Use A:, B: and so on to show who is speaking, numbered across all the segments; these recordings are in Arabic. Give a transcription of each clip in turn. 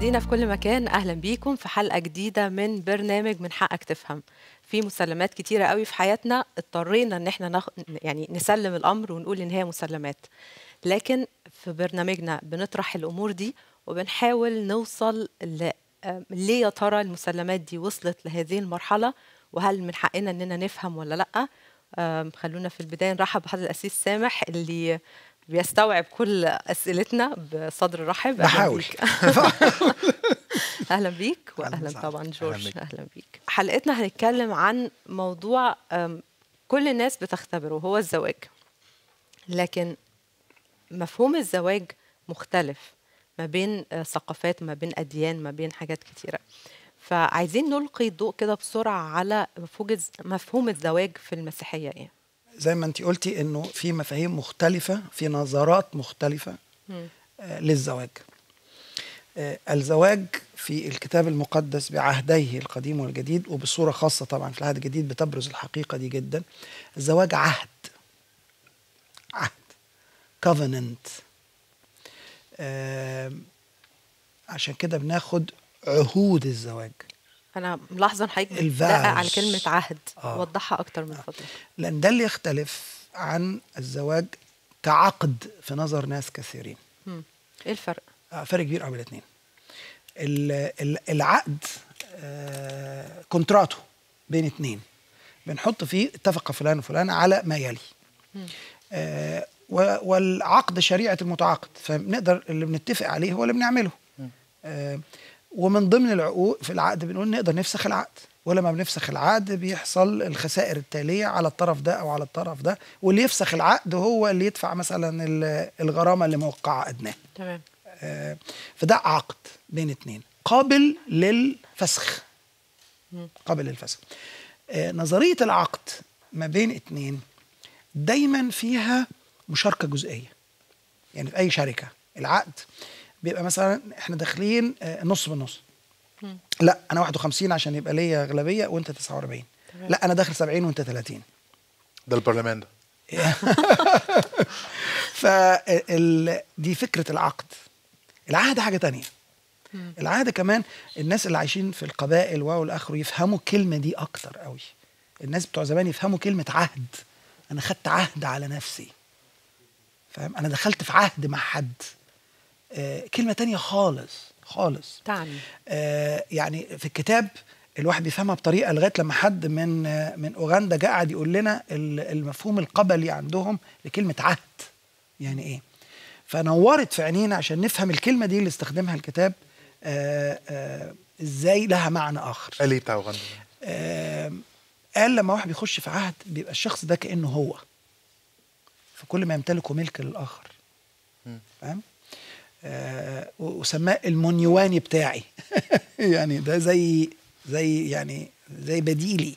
A: مشاهدينا في كل مكان، أهلا بيكم في حلقة جديدة من برنامج من حقك تفهم. في مسلمات كتيرة قوي في حياتنا اضطرينا ان احنا يعني نسلم الأمر ونقول ان هي مسلمات، لكن في برنامجنا بنطرح الأمور دي وبنحاول نوصل ليه يا ترى المسلمات دي وصلت لهذه المرحلة، وهل من حقنا اننا نفهم ولا لأ. خلونا في البداية نرحب بحضرة الأسيس سامح اللي بيستوعب كل أسئلتنا بصدر رحب.
B: بحاول.
A: أهلا بيك وأهلا طبعا جورج. أهلا بيك. حلقتنا هنتكلم عن موضوع كل الناس بتختبره، هو الزواج، لكن مفهوم الزواج مختلف ما بين ثقافات، ما بين أديان، ما بين حاجات كتيرة. فعايزين نلقي الضوء كده بسرعة على مفهوم الزواج في المسيحية إيه؟
B: زي ما انت قلتي انه في مفاهيم مختلفة، في نظرات مختلفة للزواج. الزواج في الكتاب المقدس بعهديه القديم والجديد، وبصورة خاصة طبعا في العهد الجديد بتبرز الحقيقة دي جدا. الزواج عهد covenant. عشان كده بناخد عهود الزواج.
A: أنا ملاحظة حضرتك بتدقق على كلمة عهد. وضحها أكتر من فضلك.
B: لأن ده اللي يختلف عن الزواج كعقد في نظر ناس كثيرين.
A: إيه الفرق؟
B: فرق كبير قوي الاثنين. العقد كونتراتو بين اثنين، بنحط فيه اتفق فلان وفلان على ما يلي. والعقد شريعة المتعاقد، فبنقدر اللي بنتفق عليه هو اللي بنعمله. ومن ضمن العقود في العقد بنقول نقدر نفسخ العقد، ولما بنفسخ العقد بيحصل الخسائر التالية على الطرف ده أو على الطرف ده، واللي يفسخ العقد هو اللي يدفع مثلا الغرامة اللي موقعة أدناه.
A: تمام.
B: فده عقد بين اثنين قابل للفسخ. قابل للفسخ. نظرية العقد ما بين اثنين دايما فيها مشاركة جزئية. يعني في أي شركة العقد بيبقى مثلا احنا داخلين نص بالنص. لا انا 51 عشان يبقى ليا اغلبيه وانت 49. لا انا داخل 70 وانت 30.
C: ده البرلمان ده.
B: دي فكره العقد. العهد حاجه تانية. العهد كمان الناس اللي عايشين في القبائل والاخر يفهموا الكلمه دي اكتر قوي. الناس بتوع زمان يفهموا كلمه عهد. انا خدت عهد على نفسي، فاهم؟ انا دخلت في عهد مع حد. كلمه تانية خالص
A: تعني
B: يعني في الكتاب الواحد بيفهمها بطريقه، لغايه لما حد من اوغندا جه قاعد يقول لنا المفهوم القبلي عندهم لكلمه عهد يعني ايه. فنورت في عينينا عشان نفهم الكلمه دي اللي استخدمها الكتاب ازاي لها معنى اخر.
C: قال ايه بتاع اوغندا؟
B: قال لما واحد بيخش في عهد بيبقى الشخص ده كانه هو، فكل ما يمتلكه ملك للاخر. فاهم؟ وسماه المونيواني بتاعي. يعني ده زي بديلي.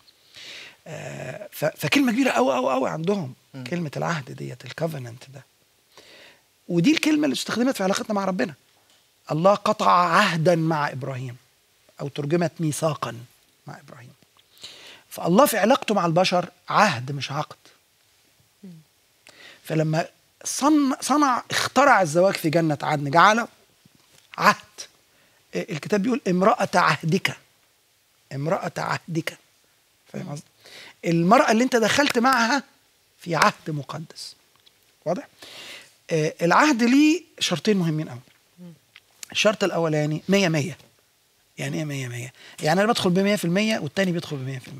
B: فكلمه كبيره قوي عندهم. كلمه العهد ديت، الكوفننت ده. ودي الكلمه اللي استخدمت في علاقتنا مع ربنا. الله قطع عهدا مع ابراهيم، او ترجمت ميثاقا مع ابراهيم. فالله في علاقته مع البشر عهد مش عقد. فلما اخترع الزواج في جنة عدن جعله عهد. الكتاب بيقول امرأة عهدك. فاهم قصدي؟ المرأة اللي انت دخلت معها في عهد مقدس. واضح؟ العهد ليه شرطين مهمين قوي. الشرط الاولاني 100%. يعني ايه 100%؟ يعني انا بدخل ب100% والتاني بيدخل ب100%.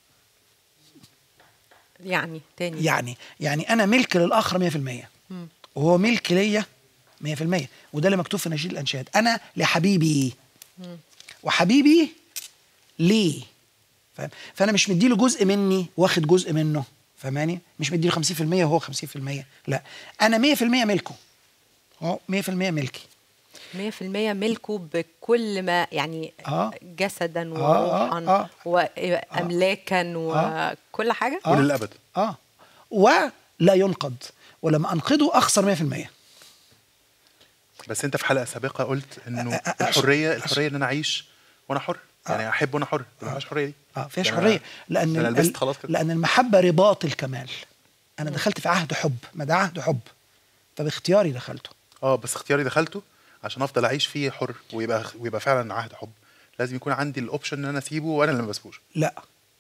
A: يعني تاني
B: يعني انا ملك للاخر 100%، وهو ملك ليا 100%. وده اللي مكتوب في نشيد الانشاد، انا لحبيبي وحبيبي ليه. فاهم؟ فانا مش مديله جزء مني واخد جزء منه. فاهماني؟ مش مديله 50% وهو 50%. لا، انا 100% ملكه، هو 100% ملكي.
A: 100% ملكه بكل ما يعني جسدا وروحا واملاكا وكل حاجه
C: وللابد.
B: ولا ينقض، ولما انقضه اخسر 100%.
C: بس انت في حلقه سابقه قلت انه الحريه ان انا اعيش وانا حر. يعني احب وانا حر. ما فيهاش حريه دي.
B: فيهاش حريه لان المحبه رباط الكمال. انا دخلت في عهد حب، ما ده عهد حب، فباختياري دخلته.
C: بس اختياري دخلته عشان افضل اعيش فيه حر ويبقى فعلا عهد حب، لازم يكون عندي الاوبشن ان انا اسيبه وانا اللي ما بسيبوش.
B: لا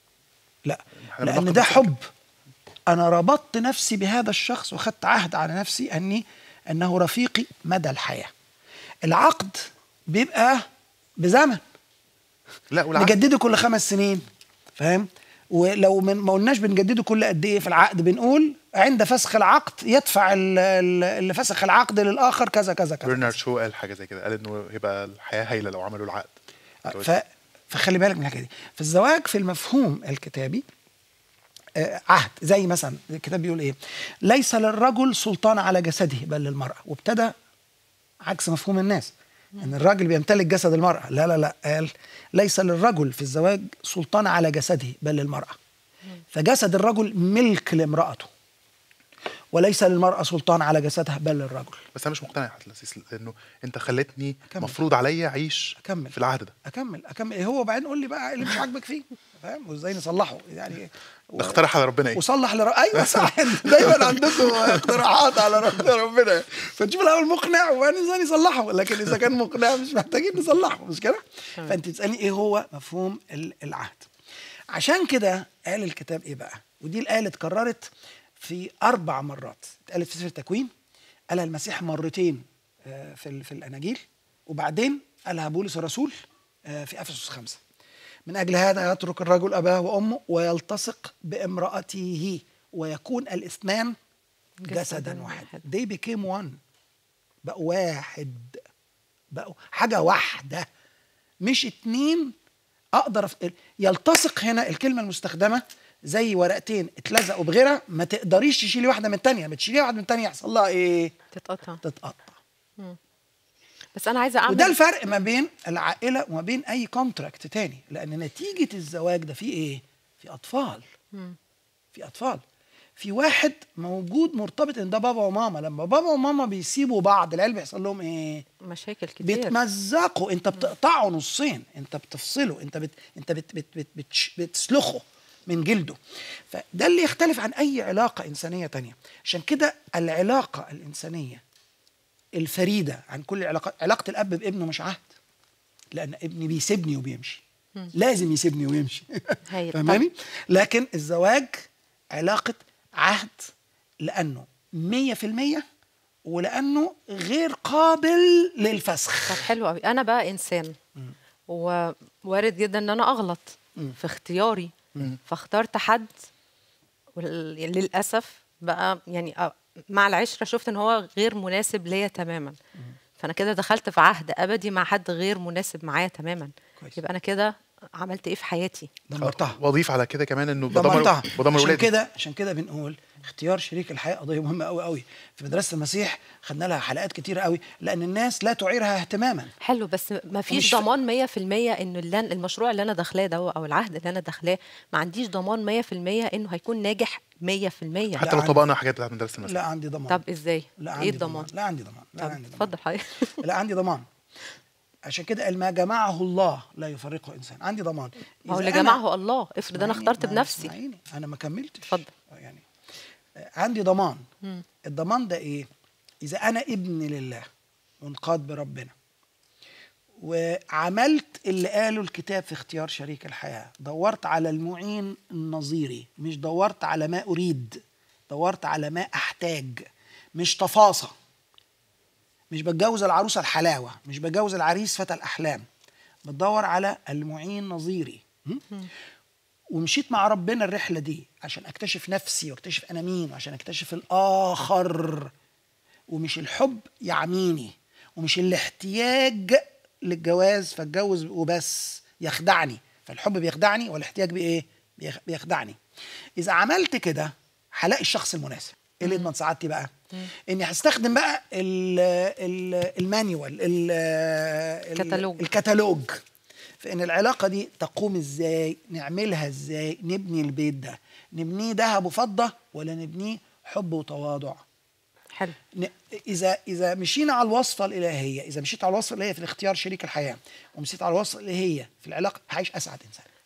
C: إحنا
B: لان
C: بنناقض
B: ده
C: الفكرة.
B: حب. انا ربطت نفسي بهذا الشخص وخدت عهد على نفسي انه رفيقي مدى الحياه. العقد بيبقى بزمن،
C: لا والعقد
B: نجدده كل 5 سنين، فاهم؟ ولو ما قلناش بنجدده كل قد ايه في العقد، بنقول عند فسخ العقد يدفع اللي فسخ العقد للاخر كذا كذا كذا.
C: برنارد شو قال حاجه زي كده، قال انه هيبقى الحياه هايله لو عملوا العقد.
B: فخلي بالك من الحكايه دي. في الزواج في المفهوم الكتابي عهد، زي مثلا الكتاب بيقول ايه؟ ليس للرجل سلطان على جسده بل للمرأة. وابتدى عكس مفهوم الناس ان الراجل بيمتلك جسد المرأة. لا قال ليس للرجل في الزواج سلطان على جسده بل للمرأة. فجسد الرجل ملك لامرأته، وليس للمرأة سلطان على جسدها بل للرجل.
C: بس انا مش مقتنع يا لسيس، لانه انت خلتني
B: أكمل.
C: مفروض عليا اعيش
B: أكمل.
C: في العهد ده.
B: اكمل ايه هو، بعدين قول لي بقى اللي مش عاجبك فيه، فاهم؟ وازاي نصلحه يعني.
C: اقترح على ربنا ايه؟
B: وصلح ايوه صح. دايما عندكم اقتراحات على ربنا، فنشوف الاول مقنع وبعدين ازاي نصلحه. لكن اذا كان مقنع مش محتاجين نصلحه، مش كده؟ فانت تسالني ايه هو مفهوم العهد. عشان كده قال الكتاب ايه بقى، ودي الايه اللي اتكررت في 4 مرات، اتقالت في سفر التكوين، قالها المسيح مرتين في الاناجيل، وبعدين قالها بولس الرسول في افسس 5. من أجل هذا يترك الرجل أباه وأمه ويلتصق بامرأته ويكون الاثنان جسدا واحد. They became one. بقوا واحد، بقوا حاجة واحدة مش 2. أقدر يلتصق هنا الكلمة المستخدمة زي ورقتين اتلزقوا بغيرها، ما تقدريش تشيلي واحدة من التانية، ما تشيلي واحدة من التانية يحصل لها إيه؟ تتقطع.
A: بس انا عايزه اعمل،
B: وده الفرق ما بين العائله وما بين اي كونتراكت تاني، لان نتيجه الزواج ده فيه ايه؟ في اطفال. في اطفال، في واحد موجود مرتبط ان ده بابا وماما. لما بابا وماما بيسيبوا بعض، العيال بيحصل لهم ايه؟
A: مشاكل كتير،
B: بيتمزقوا. انت بتقطعه نصين، انت بتفصله، انت بتسلخه من جلده. فده اللي يختلف عن اي علاقه انسانيه تانية. عشان كده العلاقه الانسانيه الفريدة عن كل العلاقات، علاقة الأب بابنه مش عهد، لأن ابني بيسيبني وبيمشي، لازم يسيبني ويمشي. فاهماني؟ لكن الزواج علاقة عهد، لأنه 100% ولأنه غير قابل للفسخ.
A: طب حلو قوي. أنا بقى إنسان ووارد جدا إن أنا أغلط في اختياري، فاخترت حد للأسف بقى يعني مع العشرة شفت ان هو غير مناسب ليا تماما. فانا كده دخلت في عهد ابدي مع حد غير مناسب معايا تماما. كويس. يبقى انا كده عملت ايه في حياتي؟
B: دمرتها.
C: واضيف على كده كمان انه
B: دمرتها.
C: ولادي.
B: عشان كده بنقول اختيار شريك الحياه قضيه مهمه قوي قوي. في مدرسه المسيح خدنا لها حلقات كتيره قوي، لان الناس لا تعيرها اهتماما.
A: حلو، بس ما فيش ضمان 100% انه المشروع اللي انا داخلاه ده او العهد اللي انا داخلاه، ما عنديش ضمان 100% انه هيكون ناجح 100%.
C: حتى لو طبقنا حاجات بتاعت مدرسه المسيح.
B: لا عندي ضمان.
A: طب ازاي؟
B: ايه الضمان؟ لا عندي ضمان.
A: اتفضل حضرتك.
B: لا عندي ضمان. عشان كده ما جمعه الله لا يفرقه انسان. عندي ضمان.
A: ما هو اللي جمعه الله. افرض انا اخترت بنفسي.
B: اسمعيني انا ما كملتش.
A: اتفضل.
B: يعني عندي ضمان. الضمان ده ايه؟ اذا انا ابن لله منقاد بربنا وعملت اللي قاله الكتاب في اختيار شريك الحياه، دورت على المعين النظيري، مش دورت على ما اريد، دورت على ما احتاج، مش تفاصيل. مش بتجوز العروسة الحلاوة، مش بتجوز العريس فتى الأحلام، بتدور على المعين نظيري. ومشيت مع ربنا الرحلة دي عشان أكتشف نفسي واكتشف أنا مين، وعشان أكتشف الآخر. ومش الحب يعميني، ومش الاحتياج للجواز فاتجوز وبس يخدعني. فالحب بيخدعني والاحتياج بإيه؟ بيخدعني. إذا عملت كده هلاقي الشخص المناسب. ايه اللي يضمن سعادتي بقى؟ اني هستخدم بقى المانيوال، الكتالوج في ان العلاقه دي تقوم ازاي، نعملها ازاي، نبني البيت ده، نبنيه ذهب وفضه ولا نبنيه حب وتواضع.
A: حلو.
B: اذا مشينا على الوصفه الالهيه، اذا مشيت على الوصفه الالهيه في الاختيار شريك الحياه، ومشيت على الوصفه الالهيه في العلاقه، هعيش اسعد انسان.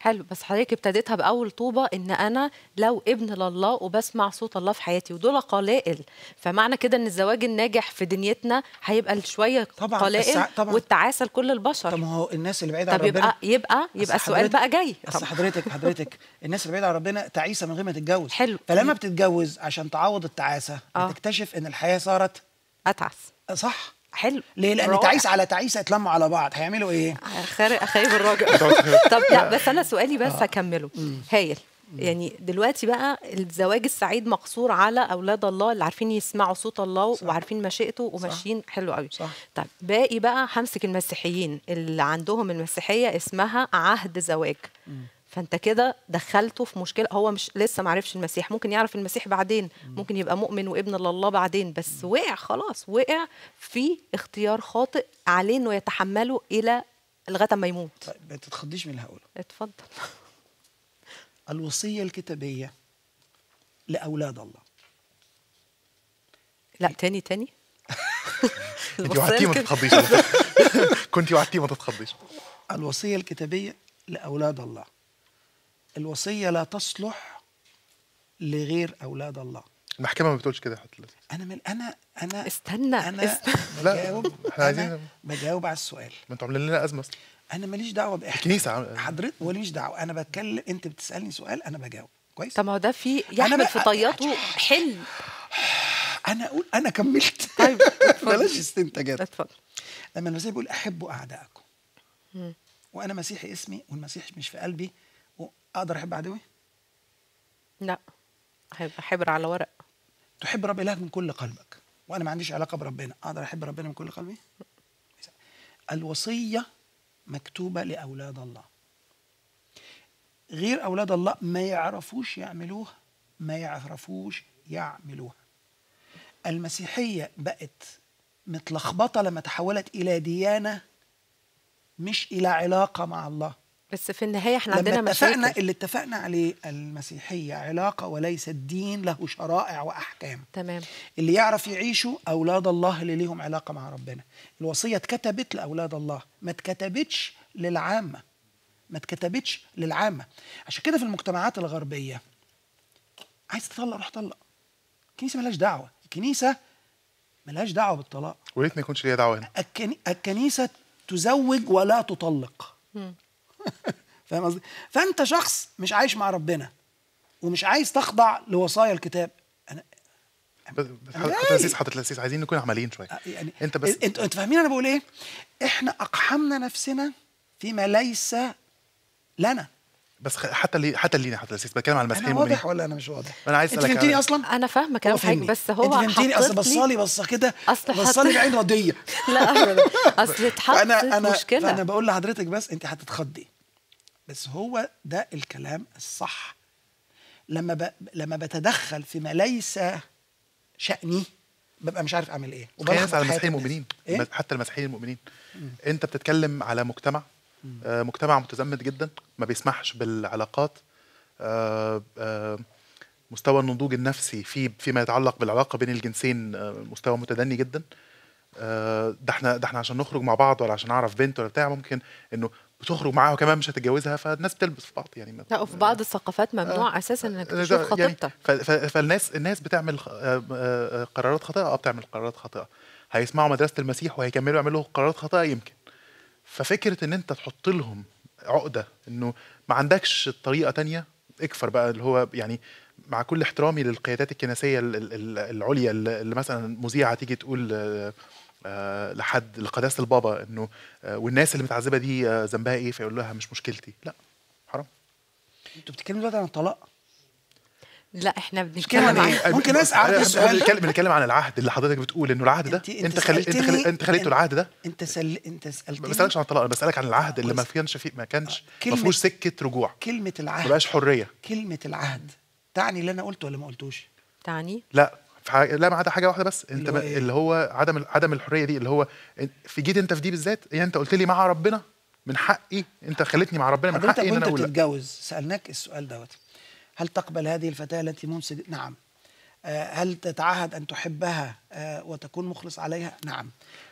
A: حلو، بس حضرتك ابتديتها بأول طوبة إن أنا لو ابن لله وبسمع صوت الله في حياتي ودول قلائل، فمعنى كده إن الزواج الناجح في دنيتنا هيبقى شوية
B: طبعا
A: قلائل
B: طبعا.
A: والتعاسة لكل
B: طب
A: البشر.
B: ما هو الناس اللي بعيده عن
A: طب
B: ربنا،
A: يبقى
B: أصل
A: السؤال بقى جاي.
B: اصل
A: طب
B: حضرتك الناس اللي بعيده عن ربنا تعيسه من غير ما تتجوز.
A: حلو.
B: فلما بتتجوز عشان تعوض التعاسه بتكتشف ان الحياه صارت
A: أتعس.
B: صح.
A: حلو.
B: ليه؟ لان
A: رائع.
B: تعيس على تعيسه اتلموا على بعض، هيعملوا ايه؟
A: خايب الراجل. طب لا، بس انا سؤالي بس هكمله. هايل. يعني دلوقتي بقى الزواج السعيد مقصور على اولاد الله اللي عارفين يسمعوا صوت الله
B: صح.
A: وعارفين مشيئته وماشيين حلو قوي.
B: صح.
A: طيب باقي بقى همسك المسيحيين اللي عندهم المسيحيه اسمها عهد زواج. فانت كده دخلته في مشكله. هو مش لسه ما عرفش المسيح، ممكن يعرف المسيح بعدين، ممكن يبقى مؤمن وابن لله بعدين، بس وقع خلاص، وقع في اختيار خاطئ عليه انه يتحمله الى لغايه ما يموت.
B: طيب ما تتخضيش من اللي هقوله.
A: اتفضل.
B: الوصيه الكتابيه لاولاد الله.
A: لا تاني
C: انت وعدتيه ما تتخضيش. كنت وعدتيه ما تتخضيش.
B: الوصيه الكتابيه لاولاد الله. الوصيه لا تصلح لغير اولاد الله.
C: المحكمه ما بتقولش كده يا حضرة اللذيذ.
B: انا
A: استنى.
B: بجاوب.
C: احنا عايزين،
B: بجاوب على السؤال.
C: ما انتوا عاملين لنا ازمه اصلا.
B: انا ماليش دعوه باحنا
C: الكنيسه
B: حضرتك، ماليش دعوه. انا بتكلم، انت بتسالني سؤال انا بجاوب كويس.
A: طب ما هو ده في يحمل في طياته حلم.
B: انا اقول انا كملت.
A: طيب
B: بلاش استنتاجات.
A: اتفضل.
B: لما المسيح بيقول احبوا اعدائكم، وانا مسيحي اسمي والمسيح مش في قلبي، اقدر احب عدوي؟
A: لا، هيبقى حبر على ورق.
B: تحب رب إلهك من كل قلبك، وانا ما عنديش علاقه بربنا، اقدر احب ربنا من كل قلبي؟ الوصيه مكتوبه لاولاد الله. غير اولاد الله ما يعرفوش يعملوها، ما يعرفوش يعملوها. المسيحيه بقت متلخبطه لما تحولت الى ديانه مش الى علاقه مع الله.
A: بس في النهايه احنا عندنا مشاكل.
B: اللي اتفقنا عليه المسيحيه علاقه وليس الدين له شرائع واحكام.
A: تمام.
B: اللي يعرف يعيشوا اولاد الله اللي ليهم علاقه مع ربنا. الوصيه اتكتبت لاولاد الله، ما اتكتبتش للعامه، ما اتكتبتش للعامه. عشان كده في المجتمعات الغربيه عايز تطلق روح طلق. الكنيسه ملهاش دعوه، الكنيسه ملهاش دعوه بالطلاق.
C: وريت ما يكونش ليا دعوه هنا.
B: الكنيسه تزوج ولا تطلق. فاهم قصدي؟ فانت شخص مش عايش مع ربنا ومش عايز تخضع لوصايا الكتاب. انا
C: حضرة الأسيس عايزين نكون عمليين شويه.
B: يعني
C: انت بس
B: انت فاهمين انا بقول ايه؟ احنا اقحمنا نفسنا فيما ليس لنا.
C: بس حتى لينا حضرة الأسيس بتكلم على المسيحيين
B: انا
C: المؤمنين.
B: واضح ولا انا مش واضح؟
C: انا عايز
B: انت
C: اسالك
B: فهمتني اصلا؟
A: انا فاهمه كلام حضرتك، بس هو
B: انت فهمتني. اصل بصالي بصه كده، بصالي بعين رديه.
A: لا ابدا، اصل اتحطت مشكله.
B: فانا بقول لحضرتك بس انت هتتخضي، بس هو ده الكلام الصح. لما بتدخل فيما ليس شأني ببقى مش عارف اعمل ايه.
C: خلينا على المسيحيين المؤمنين.
B: إيه؟
C: حتى المسيحيين المؤمنين. انت بتتكلم على مجتمع متزمت جدا، ما بيسمحش بالعلاقات. مستوى النضوج النفسي فيما يتعلق بالعلاقه بين الجنسين مستوى متدني جدا. ده احنا عشان نخرج مع بعض ولا عشان اعرف بنت ولا بتاع، ممكن انه بتخرج معاها وكمان مش هتتجوزها، فالناس بتلبس في بعض يعني.
A: لا، وفي بعض الثقافات ممنوع اساسا انك تشوف خطيبتك.
C: يعني فالناس بتعمل قرارات خاطئه. بتعمل قرارات خاطئه. هيسمعوا مدرسه المسيح وهيكملوا يعملوا قرارات خاطئه يمكن. ففكره ان انت تحط لهم عقده انه ما عندكش طريقه تانية، اكفر بقى. اللي هو يعني مع كل احترامي للقيادات الكنسيه العليا اللي مثلا مذيعه تيجي تقول لقداسه البابا انه والناس اللي متعذبه دي ذنبها ايه، فيقول لها مش مشكلتي. لا، حرام.
B: انتوا بتتكلموا دلوقتي عن الطلاق؟
A: لا، احنا بنتكلم عن
B: ايه؟ ممكن اسال السؤال؟
C: بنتكلم عن العهد اللي حضرتك بتقول انه العهد ده انت خليته العهد ده.
B: انت سالتني.
C: ما بسالكش عن الطلاق، انا بسالك عن العهد اللي ما كانش ما فيهوش سكه رجوع.
B: كلمه العهد
C: ما بقاش حريه.
B: كلمه العهد تعني اللي انا قلته ولا ما قلتوش؟
A: تعني
C: لا ما عدا حاجه واحده بس. انت اللي هو عدم الحريه دي، اللي هو في جيت انت في دي بالذات. يعني انت قلت لي مع ربنا من حقي، انت خلتني مع ربنا من حقي ان انا اقول.
B: وانت بتتجوز سالناك السؤال دوت: هل تقبل هذه الفتاه التي ممسك؟ نعم. هل تتعهد ان تحبها وتكون مخلص عليها؟ نعم.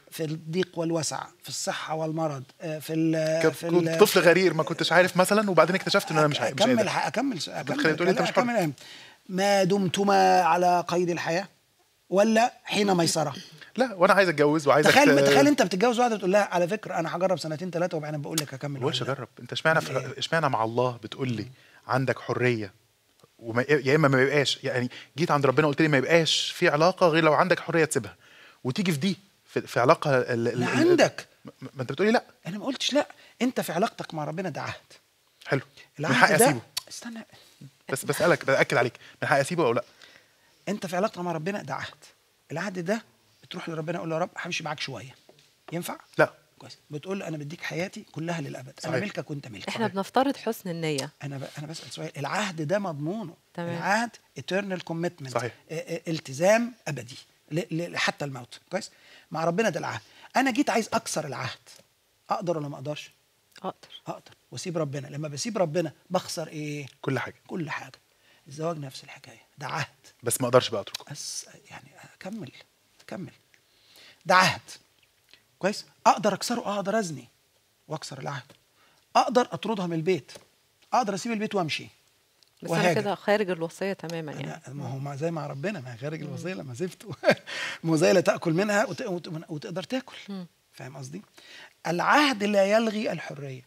B: في الضيق والوسع، في الصحه والمرض،
C: كنت طفل غرير ما كنتش عارف مثلا، وبعدين اكتشفت ان انا مش قادر.
B: اكمل. ما دمتما على قيد الحياه ولا حين ميسره؟
C: لا، وانا عايز اتجوز وعايز
B: تخيل انت بتتجوز واحده تقول لها على فكره انا هجرب 2 3 وبعدين بقول لك هكمل.
C: وش اجرب؟ انت اشمعنى مع الله بتقول لي عندك حريه، يا اما ما يبقاش، يعني جيت عند ربنا قلت لي ما يبقاش في علاقه غير لو عندك حريه تسيبها، وتيجي في دي في علاقه
B: لا عندك.
C: ما انت بتقولي لا.
B: انا ما قلتش لا، انت في علاقتك مع ربنا ده عهد.
C: حلو، من حقي اسيبه.
B: استنى
C: بس بسالك، باكد عليك، من حقي اسيبه او لا؟
B: انت في علاقتك مع ربنا ده عهد. العهد ده بتروح لربنا اقول له يا رب همشي معاك شويه، ينفع؟
C: لا.
B: كويس. بتقول له انا بديك حياتي كلها للابد. صحيح. انا ملكك وانت ملكي.
A: احنا بنفترض حسن النيه.
B: انا بسال سؤال، العهد ده مضمونه.
A: تمام.
B: العهد eternal commitment.
C: صحيح.
B: التزام ابدي حتى الموت. كويس. مع ربنا ده العهد. انا جيت عايز اكسر العهد، اقدر ولا ما اقدرش؟ اقدر واسيب ربنا. لما بسيب ربنا بخسر ايه؟
C: كل حاجه.
B: الزواج نفس الحكايه، ده عهد.
C: بس ما اقدرش بقى اتركه.
B: بس يعني كمل. ده عهد. كويس. اقدر اكسره، اقدر ازني واكسر العهد، اقدر اطردها من البيت، اقدر اسيب البيت وامشي.
A: بس انا كده خارج الوصيه تماما يعني.
B: ما هو زي مع ربنا، ما خارج الوصيه لما سبته. مو زي لا تاكل منها وتقدر تاكل. فاهم قصدي؟ العهد لا يلغي الحريه،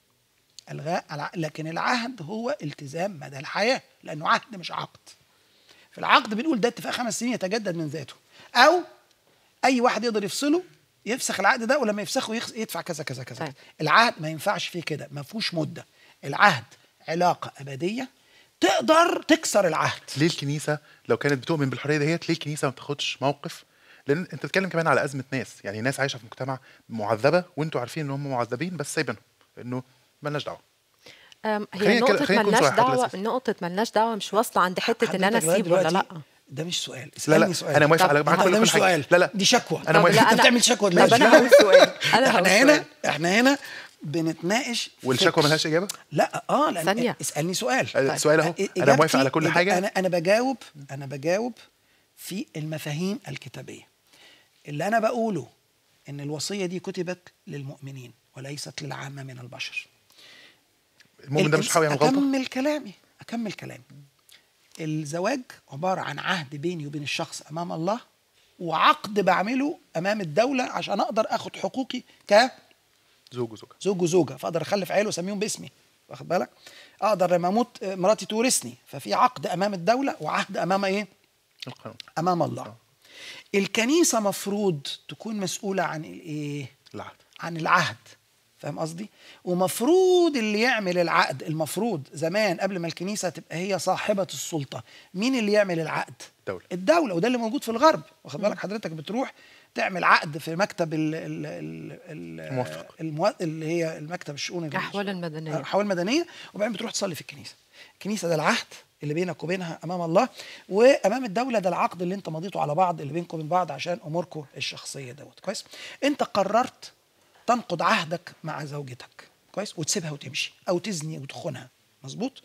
B: لكن العهد هو التزام مدى الحياه، لانه عهد مش عقد. في العقد بنقول ده اتفاق 5 سنين يتجدد من ذاته، او اي واحد يقدر يفسخ العقد ده، ولما يفسخه يدفع كذا كذا كذا. طيب. العهد ما ينفعش فيه كده، ما فيهوش مده. العهد علاقه ابديه، تقدر تكسر العهد.
C: ليه الكنيسه لو كانت بتؤمن بالحريه ديت، ليه الكنيسه ما بتاخدش موقف؟ لان انت بتتكلم كمان على ازمه ناس، يعني ناس عايشه في مجتمع معذبه، وانتوا عارفين ان هم معذبين بس سايبينهم، انه مالناش دعوه.
A: هي نقطه مالناش دعوه مش واصله عند حته ان انا اسيب ولا لا.
B: ده مش سؤال.
C: لا سؤال. انا موافق على معاك.
B: ده مش سؤال. لا دي شكوى.
C: انا موافق.
B: انت بتعمل شكوى دلوقتي.
A: طب انا هقول سؤال.
B: احنا هنا بنتناقش.
C: والشكوى ملهاش اجابه؟
B: لا لان اسالني سؤال.
C: السؤال اهو. انا موافق على كل حاجه.
B: انا بجاوب في المفاهيم الكتابيه. اللي انا بقوله ان الوصيه دي كتبت للمؤمنين وليست للعامه من البشر.
C: المؤمن ده مش حاول يعمل غلطه.
B: اكمل كلامي. الزواج عباره عن عهد بيني وبين الشخص امام الله، وعقد بعمله امام الدوله عشان اقدر اخد حقوقي زوج وزوجه، فاقدر اخلف عيال واسميهم باسمي. واخد بالك؟ اقدر لما اموت مراتي تورثني، ففي عقد امام الدوله وعهد امام ايه؟
C: القانون.
B: امام الله. الكنيسه مفروض تكون مسؤوله عن الايه؟ عن العهد. فاهم قصدي؟ ومفروض اللي يعمل العقد، المفروض زمان قبل ما الكنيسه تبقى هي صاحبه السلطه، مين اللي يعمل العقد؟ الدوله. وده اللي موجود في الغرب. واخد بالك؟ حضرتك بتروح تعمل عقد في مكتب اللي هي المكتب الشؤون
A: الاحوال
B: المدنيه، وبعدين بتروح تصلي في الكنيسه. الكنيسه ده العهد اللي بينك وبينها امام الله، وامام الدوله ده العقد اللي انت مضيته على بعض، اللي بينكم وبين بعض عشان اموركم الشخصيه دوت. كويس؟ انت قررت تنقض عهدك مع زوجتك، كويس، وتسيبها وتمشي، او تزني وتخونها، مظبوط،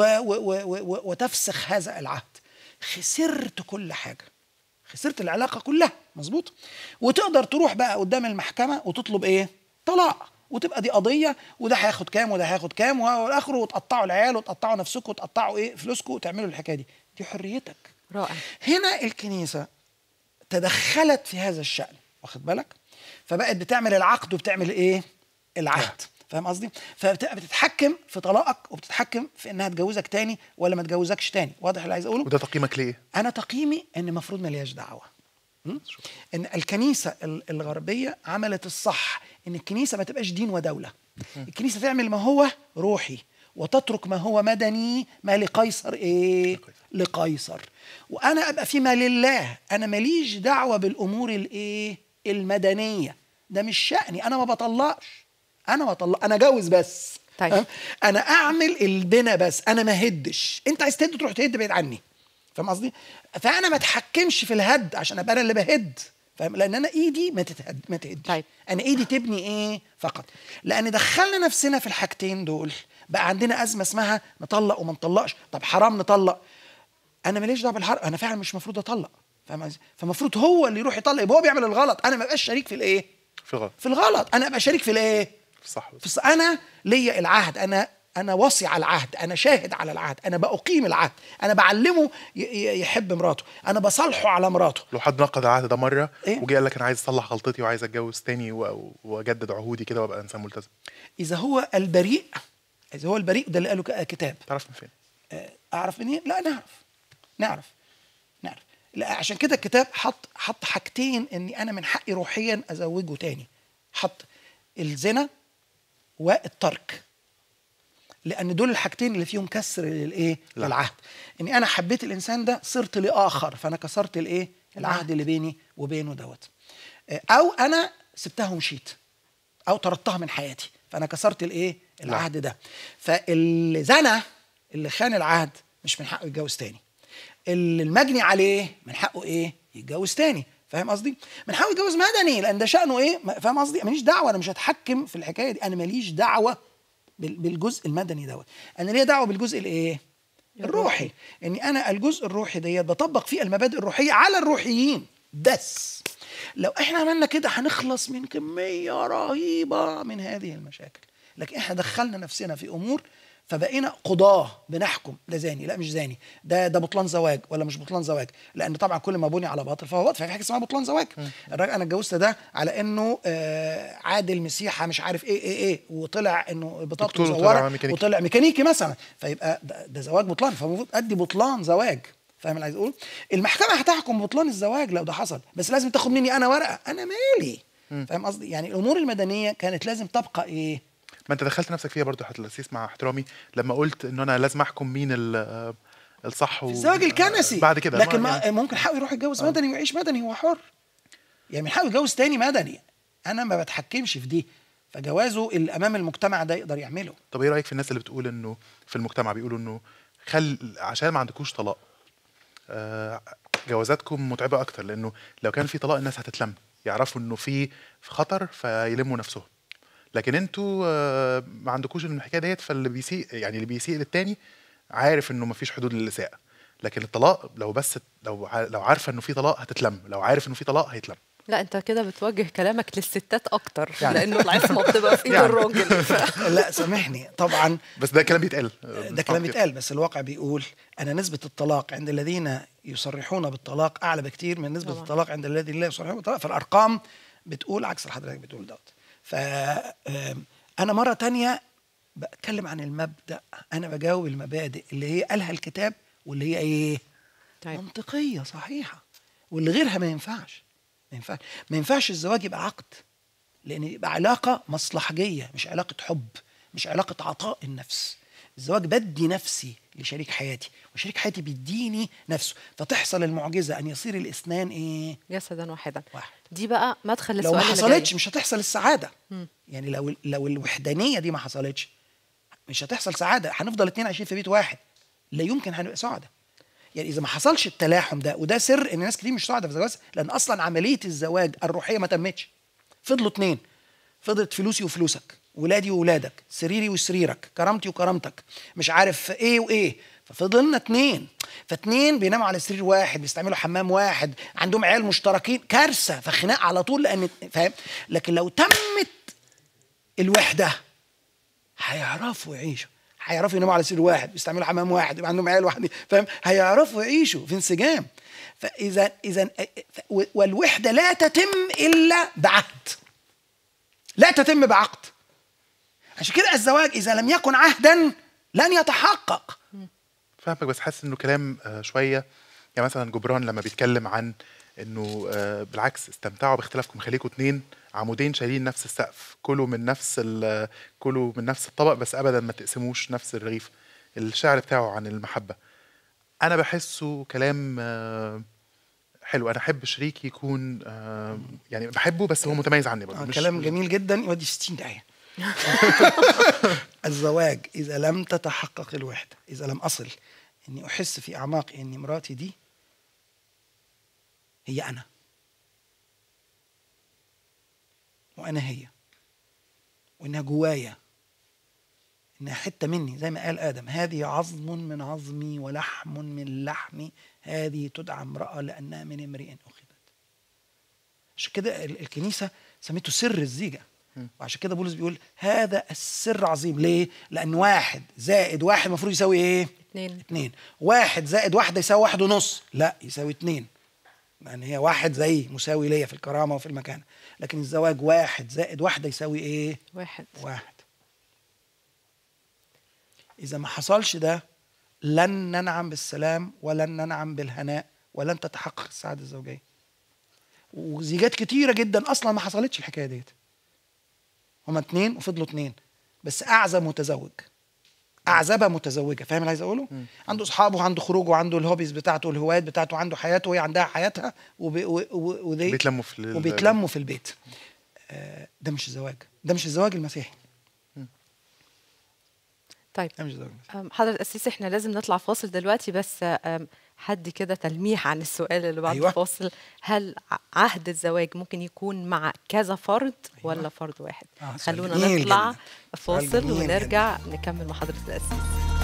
B: وتفسخ هذا العهد. خسرت كل حاجه، خسرت العلاقه كلها، مظبوط. وتقدر تروح بقى قدام المحكمه وتطلب ايه؟ طلاق، وتبقى دي قضيه، وده هياخد كام وده هياخد كام والاخره، وتقطعوا العيال وتقطعوا نفسكم وتقطعوا ايه فلوسكم وتعملوا الحكايه دي. دي حريتك.
A: رائع.
B: هنا الكنيسه تدخلت في هذا الشأن. واخد بالك؟ فبقت بتعمل العقد وبتعمل ايه؟ العهد. فاهم قصدي؟ فبتتحكم في طلاقك، وبتتحكم في انها تجوزك تاني ولا ما تجوزكش تاني. واضح اللي عايز اقوله؟
C: وده تقييمك ليه؟
B: انا تقييمي ان المفروض مالياش دعوه. ان الكنيسه الغربيه عملت الصح، ان الكنيسه ما تبقاش دين ودوله. الكنيسه تعمل ما هو روحي، وتترك ما هو مدني. ما لقيصر ايه؟ لقيصر. وانا ابقى فيما لله. انا ماليش دعوه بالامور الايه؟ المدنيه. ده مش شأني. انا ما بطلقش، انا جوز بس.
A: طيب.
B: انا اعمل البنا بس، انا ما هدش. انت عايز تهد تروح تهد بعيد عني. فاهم قصدي؟ فانا ما اتحكمش في الهد عشان ابقى انا اللي بهد. فاهم؟ لان انا ايدي ما تهدش.
A: طيب.
B: انا ايدي تبني ايه فقط. لان دخلنا نفسنا في الحاجتين دول، بقى عندنا ازمه اسمها نطلق وما نطلقش. طب حرام نطلق، انا ماليش دعوه بالحرام. انا فعلا مش المفروض اطلق، فاهم قصدي؟ فالمفروض هو اللي يروح يطلق، يبقى هو بيعمل الغلط، انا ما ابقاش شريك في الايه؟
C: في غلط.
B: في الغلط، انا ابقى شريك في الايه؟
C: صح.
B: انا ليا العهد، انا وصي على العهد، انا شاهد على العهد، انا بقيم العهد، انا بعلمه يحب مراته، انا بصالحه على مراته.
C: لو حد نقض العهد ده مره
B: إيه؟
C: وجي قال لك انا عايز اصلح غلطتي وعايز اتجوز تاني واجدد عهودي كده وابقى انسان ملتزم،
B: اذا هو البريء، اذا هو البريء، ده اللي قاله كتاب.
C: تعرف من فين؟
B: اعرف منين؟ لا نعرف. لا، عشان كده الكتاب حط حاجتين اني انا من حقي روحيا ازوجه تاني. حط الزنا والترك، لان دول الحاجتين اللي فيهم كسر للايه؟ للعهد. اني انا حبيت الانسان ده صرت لاخر، فانا كسرت الايه؟ العهد اللي بيني وبينه دوت. او انا سبتها ومشيت، او طردتها من حياتي، فانا كسرت الايه؟ العهد ده. فاللي زنى، اللي خان العهد، مش من حقه يتجوز تاني. اللي المجني عليه من حقه ايه؟ يتجوز تاني. فاهم قصدي؟ من حقه يتجوز مدني، لان ده شأنه ايه؟ فاهم قصدي؟ ماليش دعوه، انا مش هتحكم في الحكايه دي، انا ماليش دعوه بالجزء المدني دوت، انا ليا دعوه بالجزء الايه؟ الروحي. اني انا الجزء الروحي ديت بطبق فيه المبادئ الروحيه على الروحيين بس. لو احنا عملنا كده هنخلص من كميه رهيبه من هذه المشاكل، لكن احنا دخلنا نفسنا في امور فبقينا قضاه بنحكم ده زاني، لا مش زاني، ده بطلان زواج ولا مش بطلان زواج، لان طبعا كل ما بني على باطل فهو باطل، ففي حاجه اسمها بطلان زواج. الراجل انا اتجوزت ده على انه عادل مسيحه مش عارف ايه وطلع انه بطاقته مزوره وطلع ميكانيكي مثلا، فيبقى ده زواج بطلان، فالمفروض ادي بطلان زواج. فاهم اللي عايز اقول؟ المحكمه هتحكم ببطلان الزواج لو ده حصل، بس لازم تاخد مني انا ورقه، انا مالي. فاهم قصدي؟ يعني الامور المدنيه كانت لازم تبقى ايه؟
C: ما انت دخلت نفسك فيها برضو حتى الاسيس مع احترامي لما قلت ان انا لازم احكم مين الصح
B: في الزواج الكنسي
C: بعد كده،
B: لكن يعني ممكن حقه يروح يتجوز مدني ويعيش مدني، هو حر. يعني من حقه يتجوز تاني مدني، انا ما بتحكمش في دي، فجوازه اللي امام المجتمع ده يقدر يعمله.
C: طب ايه رايك في الناس اللي بتقول انه في المجتمع بيقولوا انه عشان ما عندكوش طلاق جوازاتكم متعبه اكتر، لانه لو كان في طلاق الناس هتتلم، يعرفوا انه في خطر فيلموا نفسهم، لكن انتوا ما عندكوش الحكايه ديت، فاللي بيسيء يعني اللي بيسيء للتاني عارف انه ما فيش حدود للاساءه، لكن الطلاق لو عارفه انه في طلاق هتتلم، لو عارف انه في طلاق هيتلم.
A: لا انت كده بتوجه كلامك للستات اكتر يعني لانه العصمه بتبقى في ايد الراجل
B: لا سامحني طبعا،
C: بس ده كلام بيتقال،
B: ده كلام بيتقال، بس الواقع بيقول ان نسبه الطلاق عند الذين يصرحون بالطلاق اعلى بكتير من نسبه الطلاق عند الذين لا يصرحون بالطلاق، فالارقام بتقول عكس اللي حضرتك بتقول دوت. فانا مره تانية بتكلم عن المبدا، انا بجاوب المبادئ اللي هي قالها الكتاب واللي هي ايه؟ طيب. منطقيه صحيحه، واللي غيرها ما ينفعش. ما ينفعش الزواج يبقى عقد، لان يبقى علاقه مصلحجيه، مش علاقه حب، مش علاقه عطاء النفس. الزواج بدي نفسي لشريك حياتي، وشريك حياتي بيديني نفسه، فتحصل المعجزه ان يصير الاثنان ايه؟
A: جسدا واحدا. دي بقى مدخل للسؤال
B: لو ما
A: اللي
B: حصلتش
A: جاي.
B: مش هتحصل السعاده. يعني لو الوحدانيه دي ما حصلتش مش هتحصل سعاده، هنفضل اتنين عايشين في بيت واحد، لا يمكن هنبقى سعداء. يعني اذا ما حصلش التلاحم ده، وده سر ان ناس كتير مش سعداء في الزواج، لان اصلا عمليه الزواج الروحيه ما تمتش. فضلوا اتنين، فضلت فلوسي وفلوسك، ولادي وولادك، سريري وسريرك، كرامتي وكرامتك، مش عارف ايه وايه، ففضلنا اتنين، فاتنين بيناموا على سرير واحد، بيستعملوا حمام واحد، عندهم عيال مشتركين، كارثه، فخناق على طول، لان فاهم. لكن لو تمت الوحده هيعرفوا يعيشوا، هيعرفوا يناموا على سرير واحد، بيستعملوا حمام واحد، يبقى عندهم عيال واحد، فاهم، هيعرفوا يعيشوا في انسجام. فاذا والوحده لا تتم الا بعقد، لا تتم بعقد. عشان كده الزواج اذا لم يكن عهدا لن يتحقق.
C: فاهمك، بس حاسس انه كلام شويه، يعني مثلا جبران لما بيتكلم عن انه بالعكس استمتعوا باختلافكم، خليكم اتنين عمودين شايلين نفس السقف، كلوا من نفس الطبق، بس ابدا ما تقسموش نفس الرغيف. الشعر بتاعه عن المحبه انا بحسه كلام حلو. انا احب شريكي يكون يعني بحبه بس هو متميز عني برضه.
B: كلام جميل جدا يودي في 60 داهيه. الزواج اذا لم تتحقق الوحده، اذا لم اصل اني احس في اعماقي ان مراتي دي هي انا وانا هي، وانها جوايا، إنها حتة مني، زي ما قال آدم: هذه عظم من عظمي ولحم من لحمي، هذه تدعى امرأة لأنها من امرئ أخذت. عشان كده الكنيسة سميته سر الزيجة. وعشان كده بولس بيقول هذا السر عظيم. ليه؟ لأن 1 زائد 1 المفروض يساوي إيه؟ 2. 1 زائد 1 يساوي 1.5، لا، يساوي 2. لأن هي 1 زي مساوي ليا في الكرامة وفي المكانة. لكن الزواج 1 زائد 1 يساوي إيه؟
A: 1.
B: إذا ما حصلش ده لن ننعم بالسلام ولن ننعم بالهناء ولن تتحقق السعادة الزوجية. وزيجات كتيرة جدا أصلا ما حصلتش الحكاية ديت. هما 2 وفضلوا 2 بس أعزب متزوج، أعزبة متزوجة. فاهم اللي عايز أقوله؟ عنده أصحابه وعنده خروجه وعنده الهوبيز بتاعته والهوايات بتاعته وعنده حياته وهي عندها حياتها وبيتلموا في البيت. ده مش الزواج، ده مش الزواج المسيحي.
A: طيب حضرة القسيس، احنا لازم نطلع فاصل دلوقتي، بس حد كده تلميح عن السؤال اللي بعد الفاصل. هل عهد الزواج ممكن يكون مع كذا فرد ولا فرد واحد؟ خلونا نطلع فاصل ونرجع نكمل مع حضرة القسيس.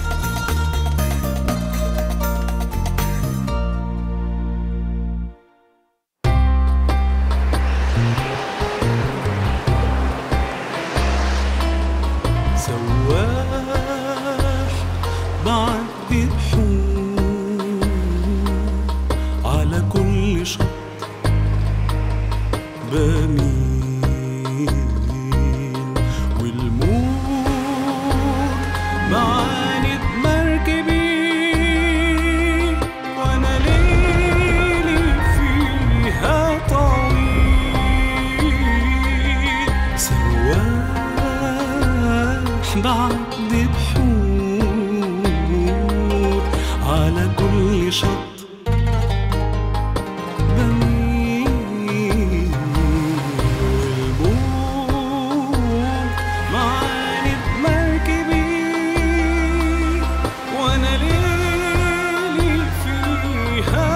D: بعدي بحور على كل شط بميل، والموج معاند مركبي وانا ليلي فيها طويل. سواح بعدي بحور على كل شط بميل، والموج معاند مركبي وانا ليلي فيها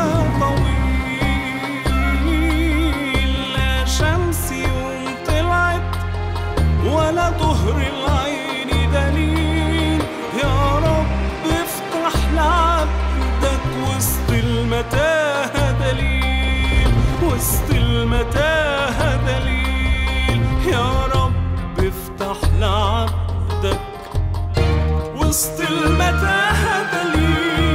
D: طويل. لا شمس يوم طلعت ولا طهر العين دليل. يا رب افتح لعبدك وسط المتاهة دليل، وسط المتاهة دليل. يا رب افتح لعبدك وسط المتاهة دليل.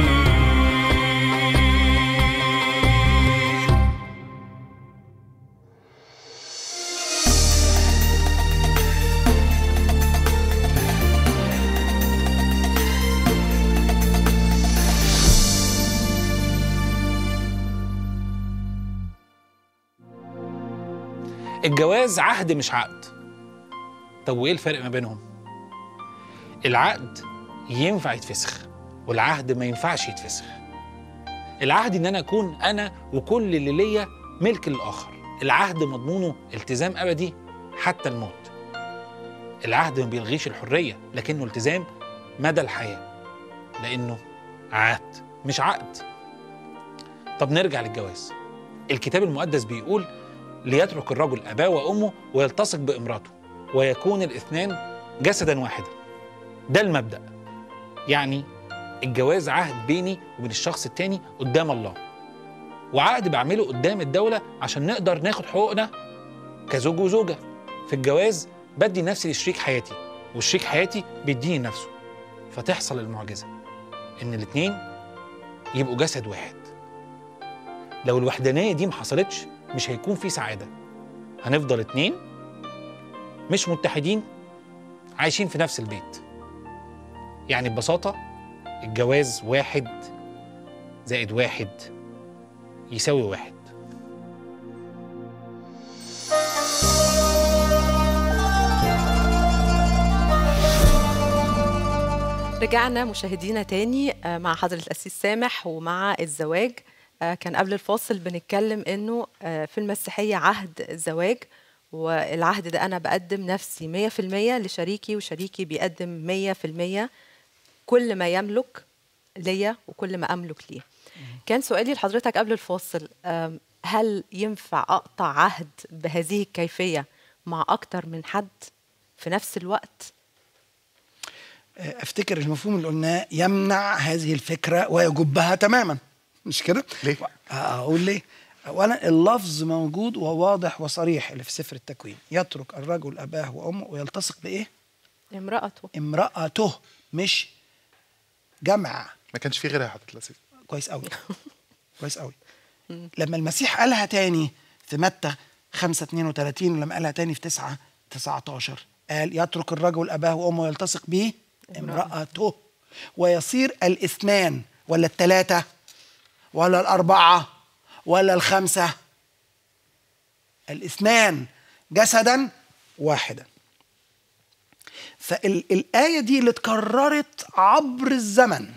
E: الجواز عهد مش عقد. طب وايه الفرق ما بينهم؟ العقد ينفع يتفسخ والعهد ما ينفعش يتفسخ. العهد ان انا اكون انا وكل اللي ليا ملك للاخر. العهد مضمونه التزام ابدي حتى الموت. العهد ما بيلغيش الحريه لكنه التزام مدى الحياه لانه عهد مش عقد. طب نرجع للجواز. الكتاب المقدس بيقول ليترك الرجل أباه وأمه ويلتصق بامرأته ويكون الاثنان جسدا واحدا. ده المبدأ. يعني الجواز عهد بيني وبين الشخص التاني قدام الله، وعقد بعمله قدام الدولة عشان نقدر ناخد حقوقنا كزوج وزوجة. في الجواز بدي نفسي لشريك حياتي والشريك حياتي بيديني نفسه، فتحصل المعجزة إن الاتنين يبقوا جسد واحد. لو الوحدانية دي محصلتش مش هيكون في سعادة. هنفضل اتنين مش متحدين عايشين في نفس البيت. يعني ببساطة الجواز 1 زائد 1 يساوي 1.
A: رجعنا مشاهدينا تاني مع حضرة القسيس سامح ومع الزواج. كان قبل الفاصل بنتكلم انه في المسيحية عهد الزواج، والعهد ده انا بقدم نفسي 100% لشريكي وشريكي بيقدم 100% كل ما يملك ليا وكل ما املك ليه. كان سؤالي لحضرتك قبل الفاصل، هل ينفع اقطع عهد بهذه الكيفية مع اكتر من حد في نفس الوقت؟
B: افتكر المفهوم اللي قلناه يمنع هذه الفكره ويجبها تماما، مش كده؟
C: ليه؟
B: اقول ليه؟ اولا اللفظ موجود وواضح وصريح اللي في سفر التكوين، يترك الرجل اباه وامه ويلتصق بايه؟ امرأته، مش جمع.
C: ما كانش في غيرها حضرتك الأسيس.
B: كويس قوي. كويس قوي. لما المسيح قالها تاني في متى 5:32، لما قالها تاني في 9:19 قال يترك الرجل أباه وأمه ويلتصق به امرأته ويصير الاثنان ولا الثلاثة ولا الأربعة ولا الخمسة، الاثنان جسدا واحدا. فالآية دي اللي اتكررت عبر الزمن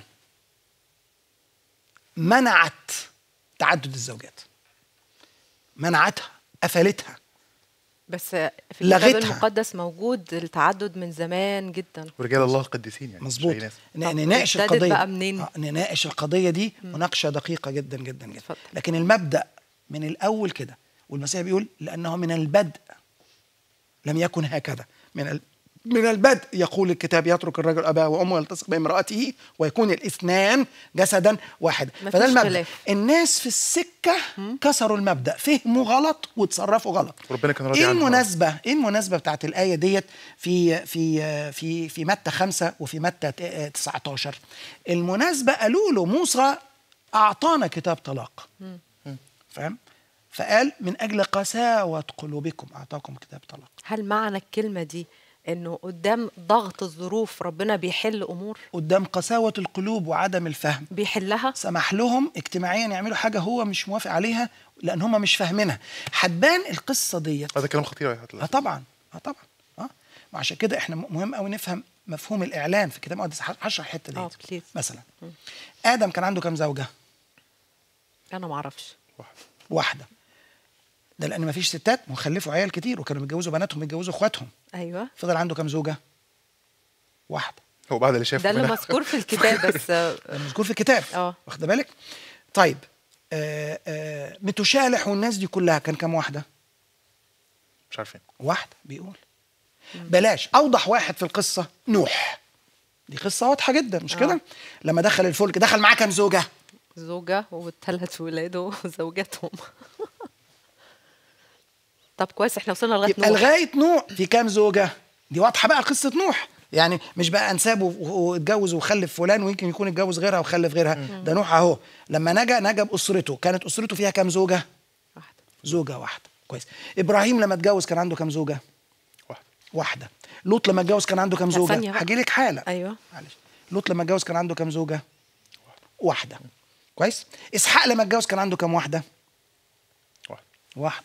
B: منعت تعدد الزوجات، منعتها، قفلتها،
A: بس في الكتاب المقدس موجود التعدد من زمان جدا،
C: ورجال الله القديسين يعني.
B: مظبوط. نناقش
A: القضية بقى منين؟
B: نناقش القضية دي مناقشة دقيقة جدا جدا جدا. لكن المبدأ من الأول كده، والمسيح بيقول لأنه من البدء لم يكن هكذا. من البدء يقول الكتاب يترك الرجل أباه وأمه ويلتصق بامرأته ويكون الاثنان جسدا واحدا. فده المبدأ. الناس في السكة كسروا المبدأ، فهموا غلط وتصرفوا غلط.
C: ربنا كان راضي عنهم.
B: ايه المناسبة بتاعت الآية ديت في متى 5 وفي متى 19؟ المناسبة قالوا له موسى أعطانا كتاب طلاق، فاهم؟ فقال من أجل قساوة قلوبكم أعطاكم كتاب طلاق.
A: هل معنى الكلمة دي إنه قدام ضغط الظروف ربنا بيحل أمور؟
B: قدام قساوة القلوب وعدم الفهم
A: بيحلها؟
B: سمح لهم اجتماعيا يعملوا حاجة هو مش موافق عليها لأن هم مش فاهمينها. هتبان القصة ديت.
C: هذا كلام خطير يا
B: حضرتك. طبعا وعشان كده احنا مهم قوي نفهم مفهوم الإعلان في الكتاب المقدس. هشرح الحتة ديت. مثلا آدم كان عنده كام زوجة؟
A: أنا ما أعرفش.
B: واحدة. ده لأن ما فيش ستات وخلفوا عيال كتير وكانوا بيتجوزوا بناتهم بيتجوزوا اخواتهم.
A: أيوة.
B: فضل عنده كام زوجة؟ واحدة.
C: هو بعد اللي شافه
A: ده اللي مذكور في الكتاب بس
B: مذكور في الكتاب. واخده بالك؟ طيب متشالح والناس دي كلها كان كام واحدة؟
C: مش عارفين.
B: واحدة بيقول. بلاش أوضح واحد في القصة نوح. دي قصة واضحة جدا مش كده؟ لما دخل الفلك دخل معاه كام زوجة؟
A: زوجة وثلاث ولاده وزوجاتهم. طب كويس احنا وصلنا لغايه نوح.
B: لغايه نوح في كام زوجه؟ دي واضحه بقى قصه نوح، يعني مش بقى انساب واتجوز وخلف فلان ويمكن يكون اتجوز غيرها وخلف غيرها. ده نوح اهو لما نجا باسرته، كانت اسرته فيها كام زوجه؟
A: واحده.
B: زوجه واحده. كويس. ابراهيم لما اتجوز كان عنده كام زوجه؟ واحده. لوط لما اتجوز كان عنده كام زوجه؟ هاجي لك حالا.
A: ايوه
B: معلش. لوط لما اتجوز كان عنده كام زوجه؟ واحده. كويس. اسحاق لما اتجوز كان عنده كام واحده؟ واحده.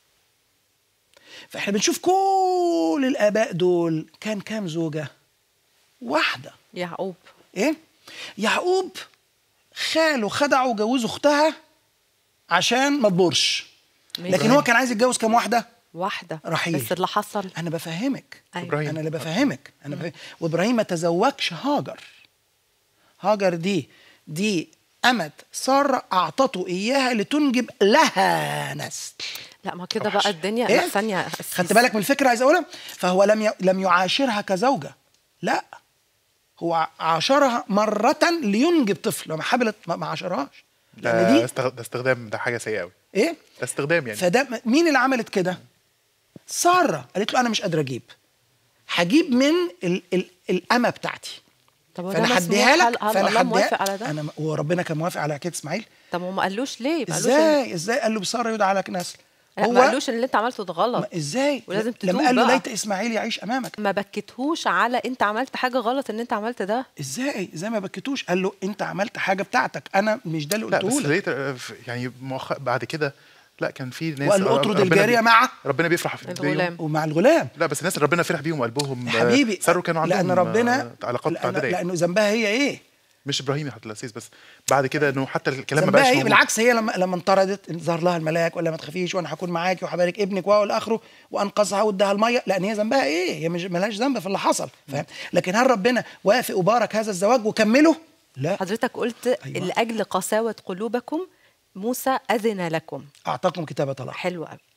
B: فاحنا بنشوف كل الآباء دول كان كام زوجة؟ واحدة.
A: يعقوب.
B: ايه؟ يعقوب خاله خدعه وجوزه اختها عشان ما تبورش، لكن هو كان عايز يتجوز كام واحدة؟
A: واحدة.
B: رحيل.
A: بس اللي حصل
B: أنا بفهمك.
A: أيوة.
B: أنا اللي بفهمك. وإبراهيم ما تزوجش هاجر. هاجر دي أمت سارة أعطته إياها لتنجب لها نسل.
A: لا ما كده بقى الدنيا.
B: إيه؟
A: لا ثانية.
B: خدت بالك من الفكرة عايز أقولها؟ فهو لم يعاشرها كزوجة، لا هو عاشرها مرة لينجب طفل، لما حبلت ما عاشرهاش.
C: ده استخدام، ده حاجة سيئة قوي.
B: إيه؟
C: ده استخدام يعني.
B: فده مين اللي عملت كده؟ سارة قالت له أنا مش قادرة هجيب من الأمة بتاعتي.
A: طب
B: فانا هديها لك.
A: فانا موافق على ده.
B: انا وربنا كان موافق على كده اسماعيل.
A: طب هو ما قالوش ليه؟
B: ازاي قال له بساره يدعى لك نسل؟
A: هو ما قالوش ان اللي انت عملته ده غلط.
B: ازاي؟
A: ولازم تتوب
B: لما قال له
A: بقى.
B: ليت اسماعيل يعيش امامك.
A: ما بكتهوش على انت عملت حاجه غلط ان انت عملت ده.
B: ازاي ما بكتوش؟ قال له انت عملت حاجه بتاعتك، انا مش ده اللي قلته لك.
C: لا بس يعني بعد كده لا كان في ناس
B: وقال له اطرد الجاريه مع
C: ربنا بيفرح في
A: الغلام
B: ومع الغلام.
C: لا بس الناس اللي ربنا فرح بيهم وقلبهم
B: حبيبي
C: صاروا كانوا عندهم
B: لان ربنا
C: علاقات تعدديه.
B: لانه ذنبها هي ايه؟
C: مش ابراهيم يا حضرة الأسيس، بس بعد كده انه حتى الكلام ما
B: ذنبها
C: بقاش
B: ايه؟
C: موجود.
B: بالعكس هي لما انطردت ظهر لها الملاك ولا ما تخافيش وانا هكون معاكي وهبارك ابنك والى اخره، وانقذها واداها الميه. لان هي ذنبها ايه؟ هي مش مالهاش ذنب في اللي حصل، فاهم؟ لكن هل ربنا وافق وبارك هذا الزواج وكمله؟ لا.
A: حضرتك قلت أيوة. لاجل قساوه قلوبكم موسى اذن لكم
B: اعطاكم كتاب طلاق.
A: حلو قوي.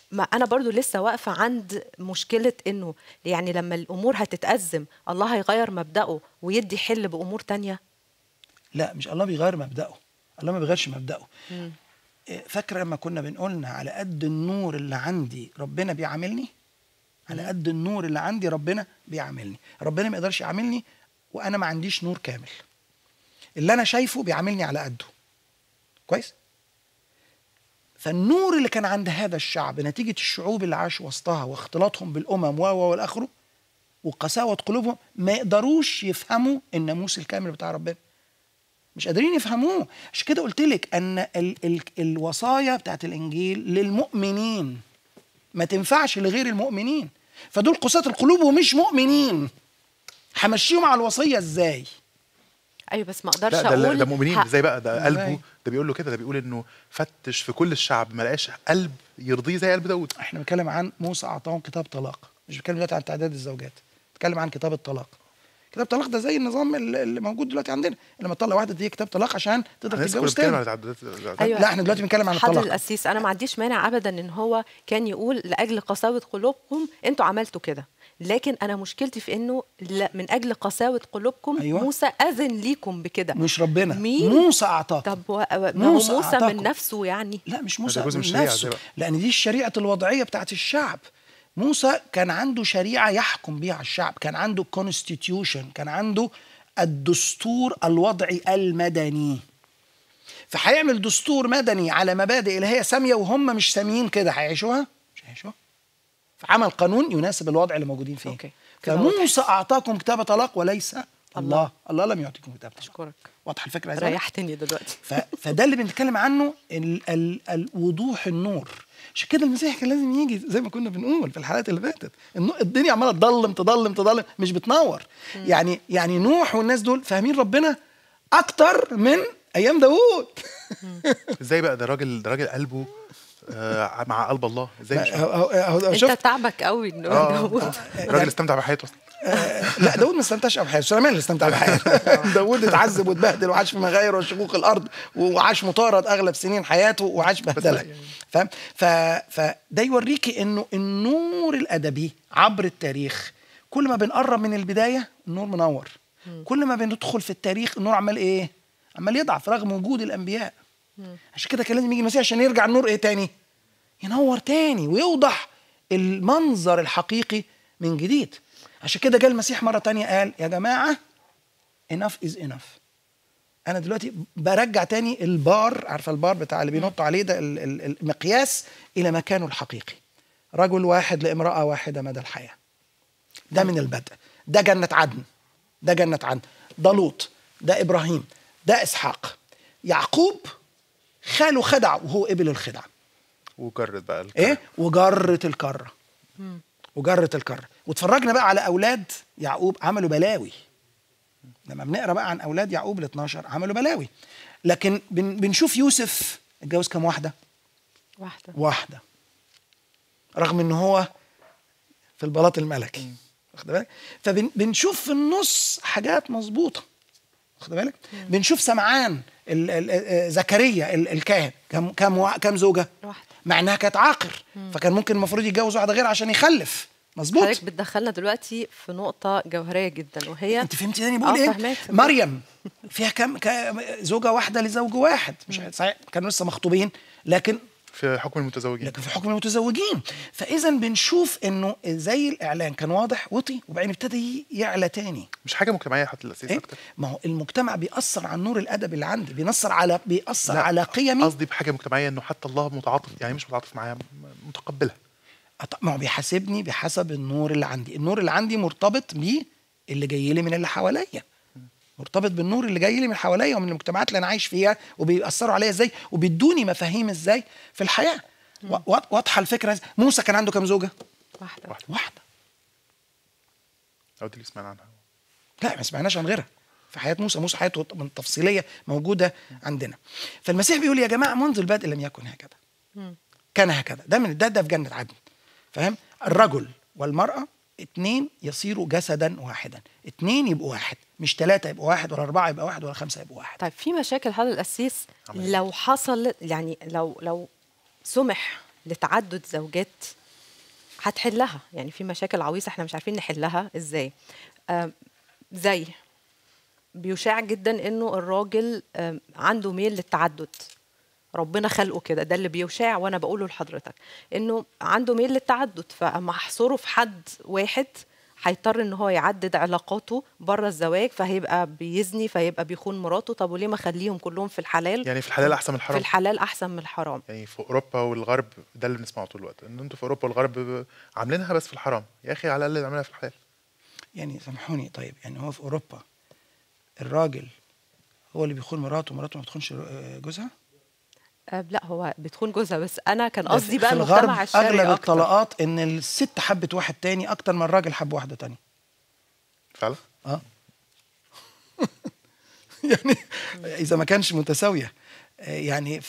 A: ما انا برضو لسه واقفه عند مشكله انه يعني لما الامور هتتأزم الله هيغير مبدأه ويدي حل بامور تانية.
B: لا، مش الله بيغير مبدأه، الله ما بيغيرش مبدأه. فاكره لما كنا بنقولنا على قد النور اللي عندي ربنا بيعاملني، على قد النور اللي عندي ربنا بيعاملني. ربنا ما يقدرش يعاملني وانا ما عنديش نور كامل. اللي انا شايفه بيعاملني على قده. كويس؟ فالنور اللي كان عند هذا الشعب نتيجة الشعوب اللي عاشوا وسطها واختلاطهم بالأمم والآخره وقساوة قلوبهم ما يقدروش يفهموا الناموس الكامل بتاع ربنا. مش قادرين يفهموه. عشان كده قلت لك أن الوصايا بتاعت الإنجيل للمؤمنين ما تنفعش لغير المؤمنين. فدول قساة القلوب ومش مؤمنين، همشيهم على الوصية إزاي؟
A: ايوه بس ما اقدرش
C: ده
A: اقول
C: ده مؤمنين ازاي بقى؟ ده قلبه،
B: إزاي؟
C: ده بيقول له كده، ده بيقول انه فتش في كل الشعب ما لقاش قلب يرضيه زي قلب داود.
B: احنا بنتكلم عن موسى اعطاهم كتاب طلاق، مش بنتكلم دلوقتي عن تعداد الزوجات، بنتكلم عن كتاب الطلاق. كتاب الطلاق ده زي النظام اللي موجود دلوقتي عندنا، لما تطلق واحده دي كتاب طلاق عشان تقدر تتجوز تاني.
A: أيوة.
B: لا احنا دلوقتي بنتكلم عن
A: حضر
B: الطلاق.
A: القسيس انا ما عنديش مانع ابدا ان هو كان يقول لاجل قساوه قلوبكم انتوا عملتوا كده، لكن انا مشكلتي في انه لا، من اجل قساوه قلوبكم
B: أيوة.
A: موسى اذن ليكم بكده.
B: مش ربنا،
A: مين؟
B: موسى اعطاكم.
A: طب ما هو موسى
B: أعطاكم.
A: من نفسه يعني.
B: لا مش موسى
C: ده جزء من
B: من
C: الشريعة
B: نفسه،
C: زي بقى.
B: لان دي الشريعه الوضعيه بتاعت الشعب. موسى كان عنده شريعه يحكم بيها الشعب، كان عنده كونستيتيوشن، كان عنده الدستور الوضعي المدني. فهيعمل دستور مدني على مبادئ الهيه ساميه وهم مش ساميين كده، هيعيشوها؟ مش هيعيشوها. فعمل قانون يناسب الوضع اللي موجودين فيه.
A: أوكي. كده
B: فموسى اعطاكم كتاب طلاق وليس الله لم يعطيكم كتاب طلاق.
A: اشكرك،
B: واضحه الفكره ازاي؟
A: ريحتني دلوقتي.
B: فده اللي بنتكلم عنه، الوضوح النور. عشان كده المسيح كان لازم يجي زي ما كنا بنقول في الحلقات اللي فاتت، الدنيا عماله تضلم مش بتنور. يعني نوح والناس دول فاهمين ربنا اكتر من ايام داوود.
C: ازاي بقى؟ ده راجل قلبه مع قلب الله. ازاي؟
A: انت تعبك قوي انه داوود
C: راجل استمتع بحياته اصلا.
B: لا داوود ما استمتعش بحياته، سليمان اللي استمتع بحياته. داوود اتعذب واتبهدل وعاش في مغاير وشقوق الارض وعاش مطارد اغلب سنين حياته وعاش بهدله. فاهم؟ فده يوريكي انه النور الادبي عبر التاريخ كل ما بنقرب من البدايه النور منور، كل ما بندخل في التاريخ النور عمال ايه؟ عمال يضعف رغم وجود الانبياء. عشان كده كان لازم يجي المسيح عشان يرجع النور ايه تاني؟ ينور تاني ويوضح المنظر الحقيقي من جديد. عشان كده جاء المسيح مرة تانية قال يا جماعة enough is enough. أنا دلوقتي برجع تاني البار، عارفة البار بتاع اللي بينط عليه ده، المقياس إلى مكانه الحقيقي. رجل واحد لامرأة واحدة مدى الحياة. ده من البدء. ده جنة عدن، ده جنة عدن، ده لوط، ده إبراهيم، ده إسحاق. يعقوب خاله خدع وهو قبل الخدع.
C: وجرت بقى الكرة.
B: ايه؟ وجرت الكرة. وجرت الكرة. واتفرجنا بقى على أولاد يعقوب عملوا بلاوي. لما بنقرأ بقى عن أولاد يعقوب ال12 عملوا بلاوي. لكن بنشوف يوسف اتجوز كم واحدة؟ واحدة. رغم ان هو في البلاط الملكي. واخد بالك؟ فبنشوف في النص حاجات مظبوطة. واخد بالك؟ بنشوف سمعان زكريا الكاهن كم زوجة؟
A: واحدة.
B: مع انها كانت عاقر، فكان ممكن المفروض يتجوز واحدة غير عشان يخلف. مظبوط.
A: حضرتك بتدخلنا دلوقتي في نقطة جوهرية جدا، وهي
B: انت فهمتي تاني بقول ايه؟
A: فهمت.
B: مريم فيها كم زوجة واحدة لزوج واحد، مش صحيح كانوا لسه مخطوبين لكن
C: في حكم المتزوجين.
B: في حكم المتزوجين. فاذا بنشوف انه زي الاعلان كان واضح وطي وبعدين ابتدى يعلى تاني.
C: مش حاجه مجتمعيه حتى الاساس
B: إيه؟
C: اكتر.
B: ما هو المجتمع بيأثر على النور الادبي اللي عندي، بيأثر على قيمي.
C: قصدي بحاجه مجتمعيه انه حتى الله متعاطف، يعني مش متعاطف معايا، متقبلها.
B: ما هو بيحاسبني بحسب النور اللي عندي. النور اللي عندي مرتبط بيه اللي جاي لي من اللي حواليا، مرتبط بالنور اللي جاي لي من حواليا ومن المجتمعات اللي انا عايش فيها، وبيأثروا عليا ازاي وبيدوني مفاهيم ازاي في الحياه. واضحه الفكره. موسى كان عنده كم زوجه؟ واحده.
C: او دي اللي سمعنا عنها.
B: لا ما سمعناش عن غيرها في حياه موسى حياته من تفصيليه موجوده عندنا. فالمسيح بيقول يا جماعه منذ البدء لم يكن هكذا، كان هكذا. ده في جنه عدن. فاهم؟ الرجل والمراه 2 يصيروا جسدا واحدا. 2 يبقوا واحد، مش 3 يبقوا واحد، ولا 4 يبقى واحد، ولا 5 يبقوا واحد.
A: طيب في مشاكل هذا الأسيس لو حصل، يعني لو سمح لتعدد زوجات هتحلها. يعني في مشاكل عويصة احنا مش عارفين نحلها ازاي. زي بيشاع جدا انه الراجل عنده ميل للتعدد، ربنا خلقه كده، ده اللي بيشاع وانا بقوله لحضرتك انه عنده ميل للتعدد، فاما احصره في حد واحد هيضطر ان هو يعدد علاقاته بره الزواج، فهيبقى بيزني، فهيبقى بيخون مراته. طب وليه ما اخليهم كلهم في الحلال؟
C: يعني في الحلال احسن من
A: في
C: الحرام.
A: الحلال احسن من الحرام.
C: يعني في اوروبا والغرب ده اللي بنسمعه طول الوقت، ان انتوا في اوروبا والغرب عاملينها بس في الحرام. يا اخي على الاقل نعملها في الحلال.
B: يعني سامحوني، طيب يعني هو في اوروبا الراجل هو اللي بيخون مراته ومراته ما بتخونش جوزها؟
A: لا، هو بتخون جوزها، بس انا كان
B: ده
A: قصدي بقى
B: في
A: المجتمع
B: الغرب
A: الشرقي
B: اغلب
A: اكتر.
B: الطلاقات ان الست حبت واحد تاني اكتر من الراجل حب واحده تانية.
C: فعلا؟
B: يعني اذا ما كانش متساويه. يعني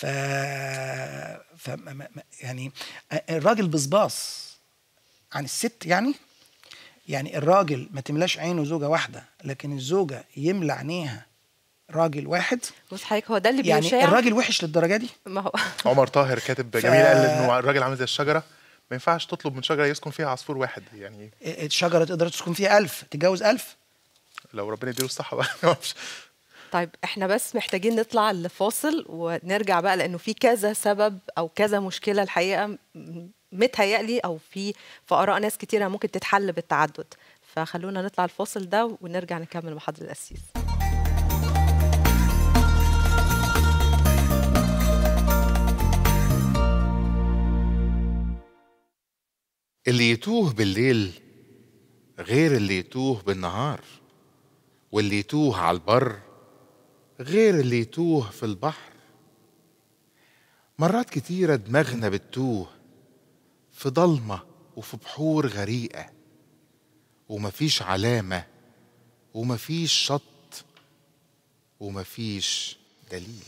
B: يعني الراجل بصباص عن الست. يعني الراجل ما تملاش عينه زوجه واحده، لكن الزوجه يملى عينيها راجل واحد.
A: بص حضرتك، هو ده اللي
B: يعني
A: بيشاع.
B: الراجل وحش للدرجه دي؟
A: ما هو
C: عمر طاهر كاتب جميل قال انه الراجل عامل زي الشجره، ما ينفعش تطلب من شجره يسكن فيها عصفور واحد. يعني
B: الشجره تقدر تسكن فيها 1000، تتجوز 1000
C: لو ربنا يديله الصحه بقى.
A: طيب احنا بس محتاجين نطلع لفاصل ونرجع بقى، لانه في كذا سبب او كذا مشكله الحقيقه متهيألي او في اراء ناس كتيره ممكن تتحل بالتعدد. فخلونا نطلع الفاصل ده ونرجع نكمل مع حضرة القسيس.
F: اللي يتوه بالليل غير اللي يتوه بالنهار، واللي يتوه على البر غير اللي يتوه في البحر. مرات كتيرة دماغنا بتتوه في ضلمة وفي بحور غريقة، ومفيش علامة ومفيش شط ومفيش دليل.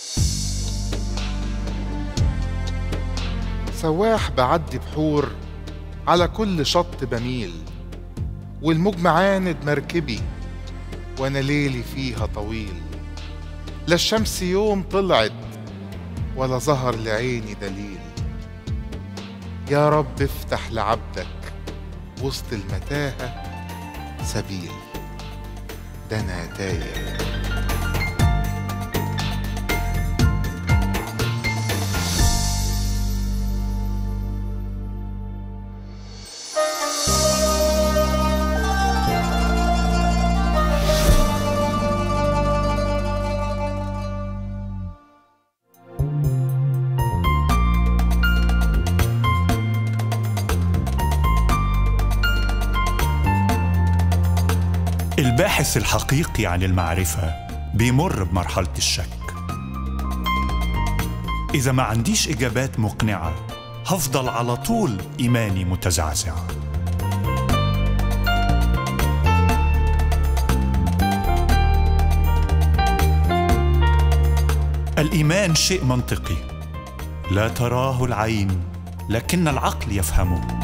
F: سواح بعدي بحور على كل شط بميل، والموج معاند مركبي وانا ليلي فيها طويل. لا الشمس يوم طلعت ولا ظهر لعيني دليل. يا رب افتح لعبدك وسط المتاهة سبيل، ده انا تايه.
G: الباحث الحقيقي عن المعرفة بيمر بمرحلة الشك. إذا ما عنديش إجابات مقنعة هفضل على طول إيماني متزعزع. الإيمان شيء منطقي لا تراه العين لكن العقل يفهمه.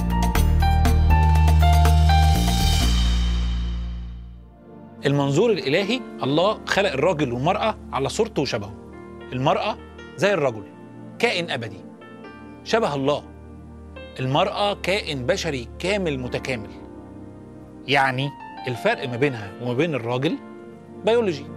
E: المنظور الإلهي، الله خلق الراجل والمرأة على صورته وشبهه. المرأة زي الرجل كائن أبدي شبه الله، المرأة كائن بشري كامل متكامل. يعني الفرق ما بينها وما بين الراجل بيولوجي.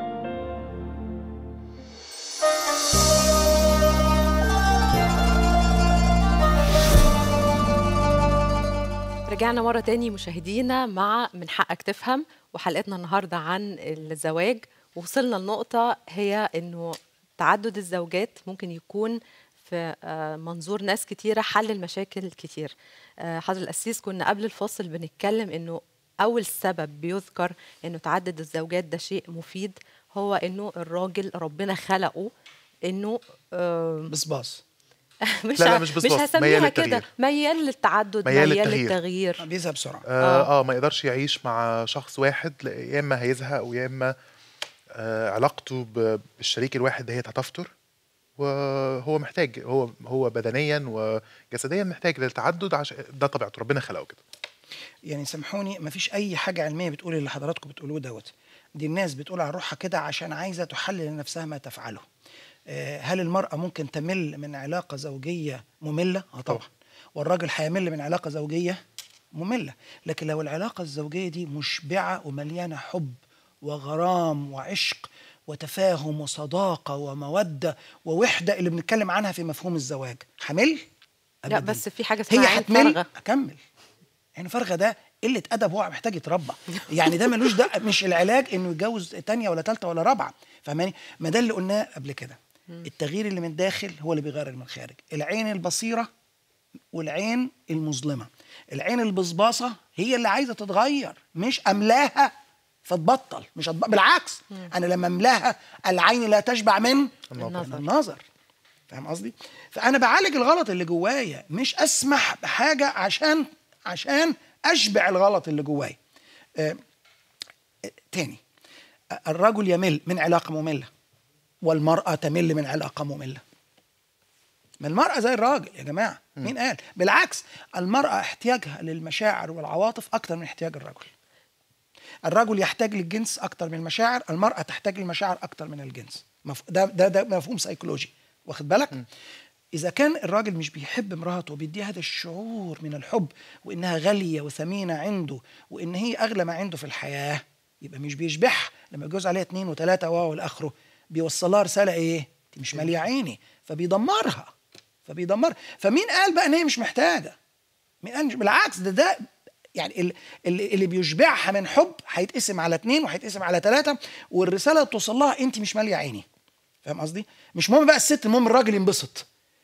A: رجعنا مرة تاني مشاهدينا مع من حقك تفهم، وحلقتنا النهاردة عن الزواج. وصلنا لنقطة هي إنه تعدد الزوجات ممكن يكون في منظور ناس كتيرة حل المشاكل كتير. حضرة القسيس كنا قبل الفاصل بنتكلم إنه أول سبب بيذكر إنه تعدد الزوجات ده شيء مفيد هو إنه الراجل ربنا خلقه إنه
B: بصباص.
A: مش
C: لا مش
A: مش
C: بصباص،
A: هسميها كده، ميال للتعدد،
C: ميال
A: ميال
C: للتغيير.
A: للتغيير.
B: بيزهق بسرعه.
C: ما يقدرش يعيش مع شخص واحد، يا اما هيزهق ويا اما علاقته بالشريك الواحد هي هتفتر، وهو محتاج، هو بدنيا وجسديا محتاج للتعدد عشان ده طبيعته، ربنا خلقه كده.
B: يعني سامحوني، مفيش اي حاجه علميه بتقول اللي حضراتكم بتقولوه دوت. دي الناس بتقول على روحها كده عشان عايزه تحلل لنفسها ما تفعله. هل المرأة ممكن تمل من علاقة زوجية مملة؟ طبعا. والراجل هيمل من علاقة زوجية مملة. لكن لو العلاقة الزوجية دي مشبعة ومليانة حب وغرام وعشق وتفاهم وصداقة ومودة ووحدة اللي بنتكلم عنها في مفهوم الزواج، حمل؟
A: لا بس في حاجة اسمها
B: هي
A: عين
B: هتمل.
A: فارغة.
B: أكمل. عين فارغة ده قلة أدب، هو محتاج يتربى. يعني ده ملوش، ده مش العلاج إنه يتجوز تانية ولا تالتة ولا رابعة، فاهماني؟ ما ده اللي قلناه قبل كده. التغيير اللي من الداخل هو اللي بيغير من الخارج. العين البصيرة والعين المظلمة. العين البصباصة هي اللي عايزة تتغير، مش أملاها فتبطل، مش بالعكس. أنا لما أملاها العين لا تشبع من النظر. فاهم قصدي؟ فأنا بعالج الغلط اللي جوايا، مش أسمح بحاجة عشان أشبع الغلط اللي جوايا. تاني، الرجل يمل من علاقة مملة والمرأة تمل من علاقة مملة. ما المرأة زي الراجل يا جماعة، مين قال؟ بالعكس، المرأة احتياجها للمشاعر والعواطف أكتر من احتياج الرجل. الرجل يحتاج للجنس أكتر من المشاعر، المرأة تحتاج للمشاعر أكتر من الجنس. ده مفهوم سيكولوجي، واخد بالك؟ إذا كان الراجل مش بيحب امرأته وبيديها هذا الشعور من الحب وإنها غالية وثمينة عنده وإن هي أغلى ما عنده في الحياة، يبقى مش بيشبعها. لما يتجوز عليها 2 و3 والآخره بيوصلها رسالة إيه؟ أنت مش مالية عيني، فبيدمرها. فمين قال بقى إن هي مش محتاجة؟ مين قال؟ بالعكس، ده يعني اللي بيشبعها من حب هيتقسم على 2 وهيتقسم على 3، والرسالة توصل لها أنت مش مالية عيني. فاهم قصدي؟ مش مهم بقى الست، المهم الراجل ينبسط.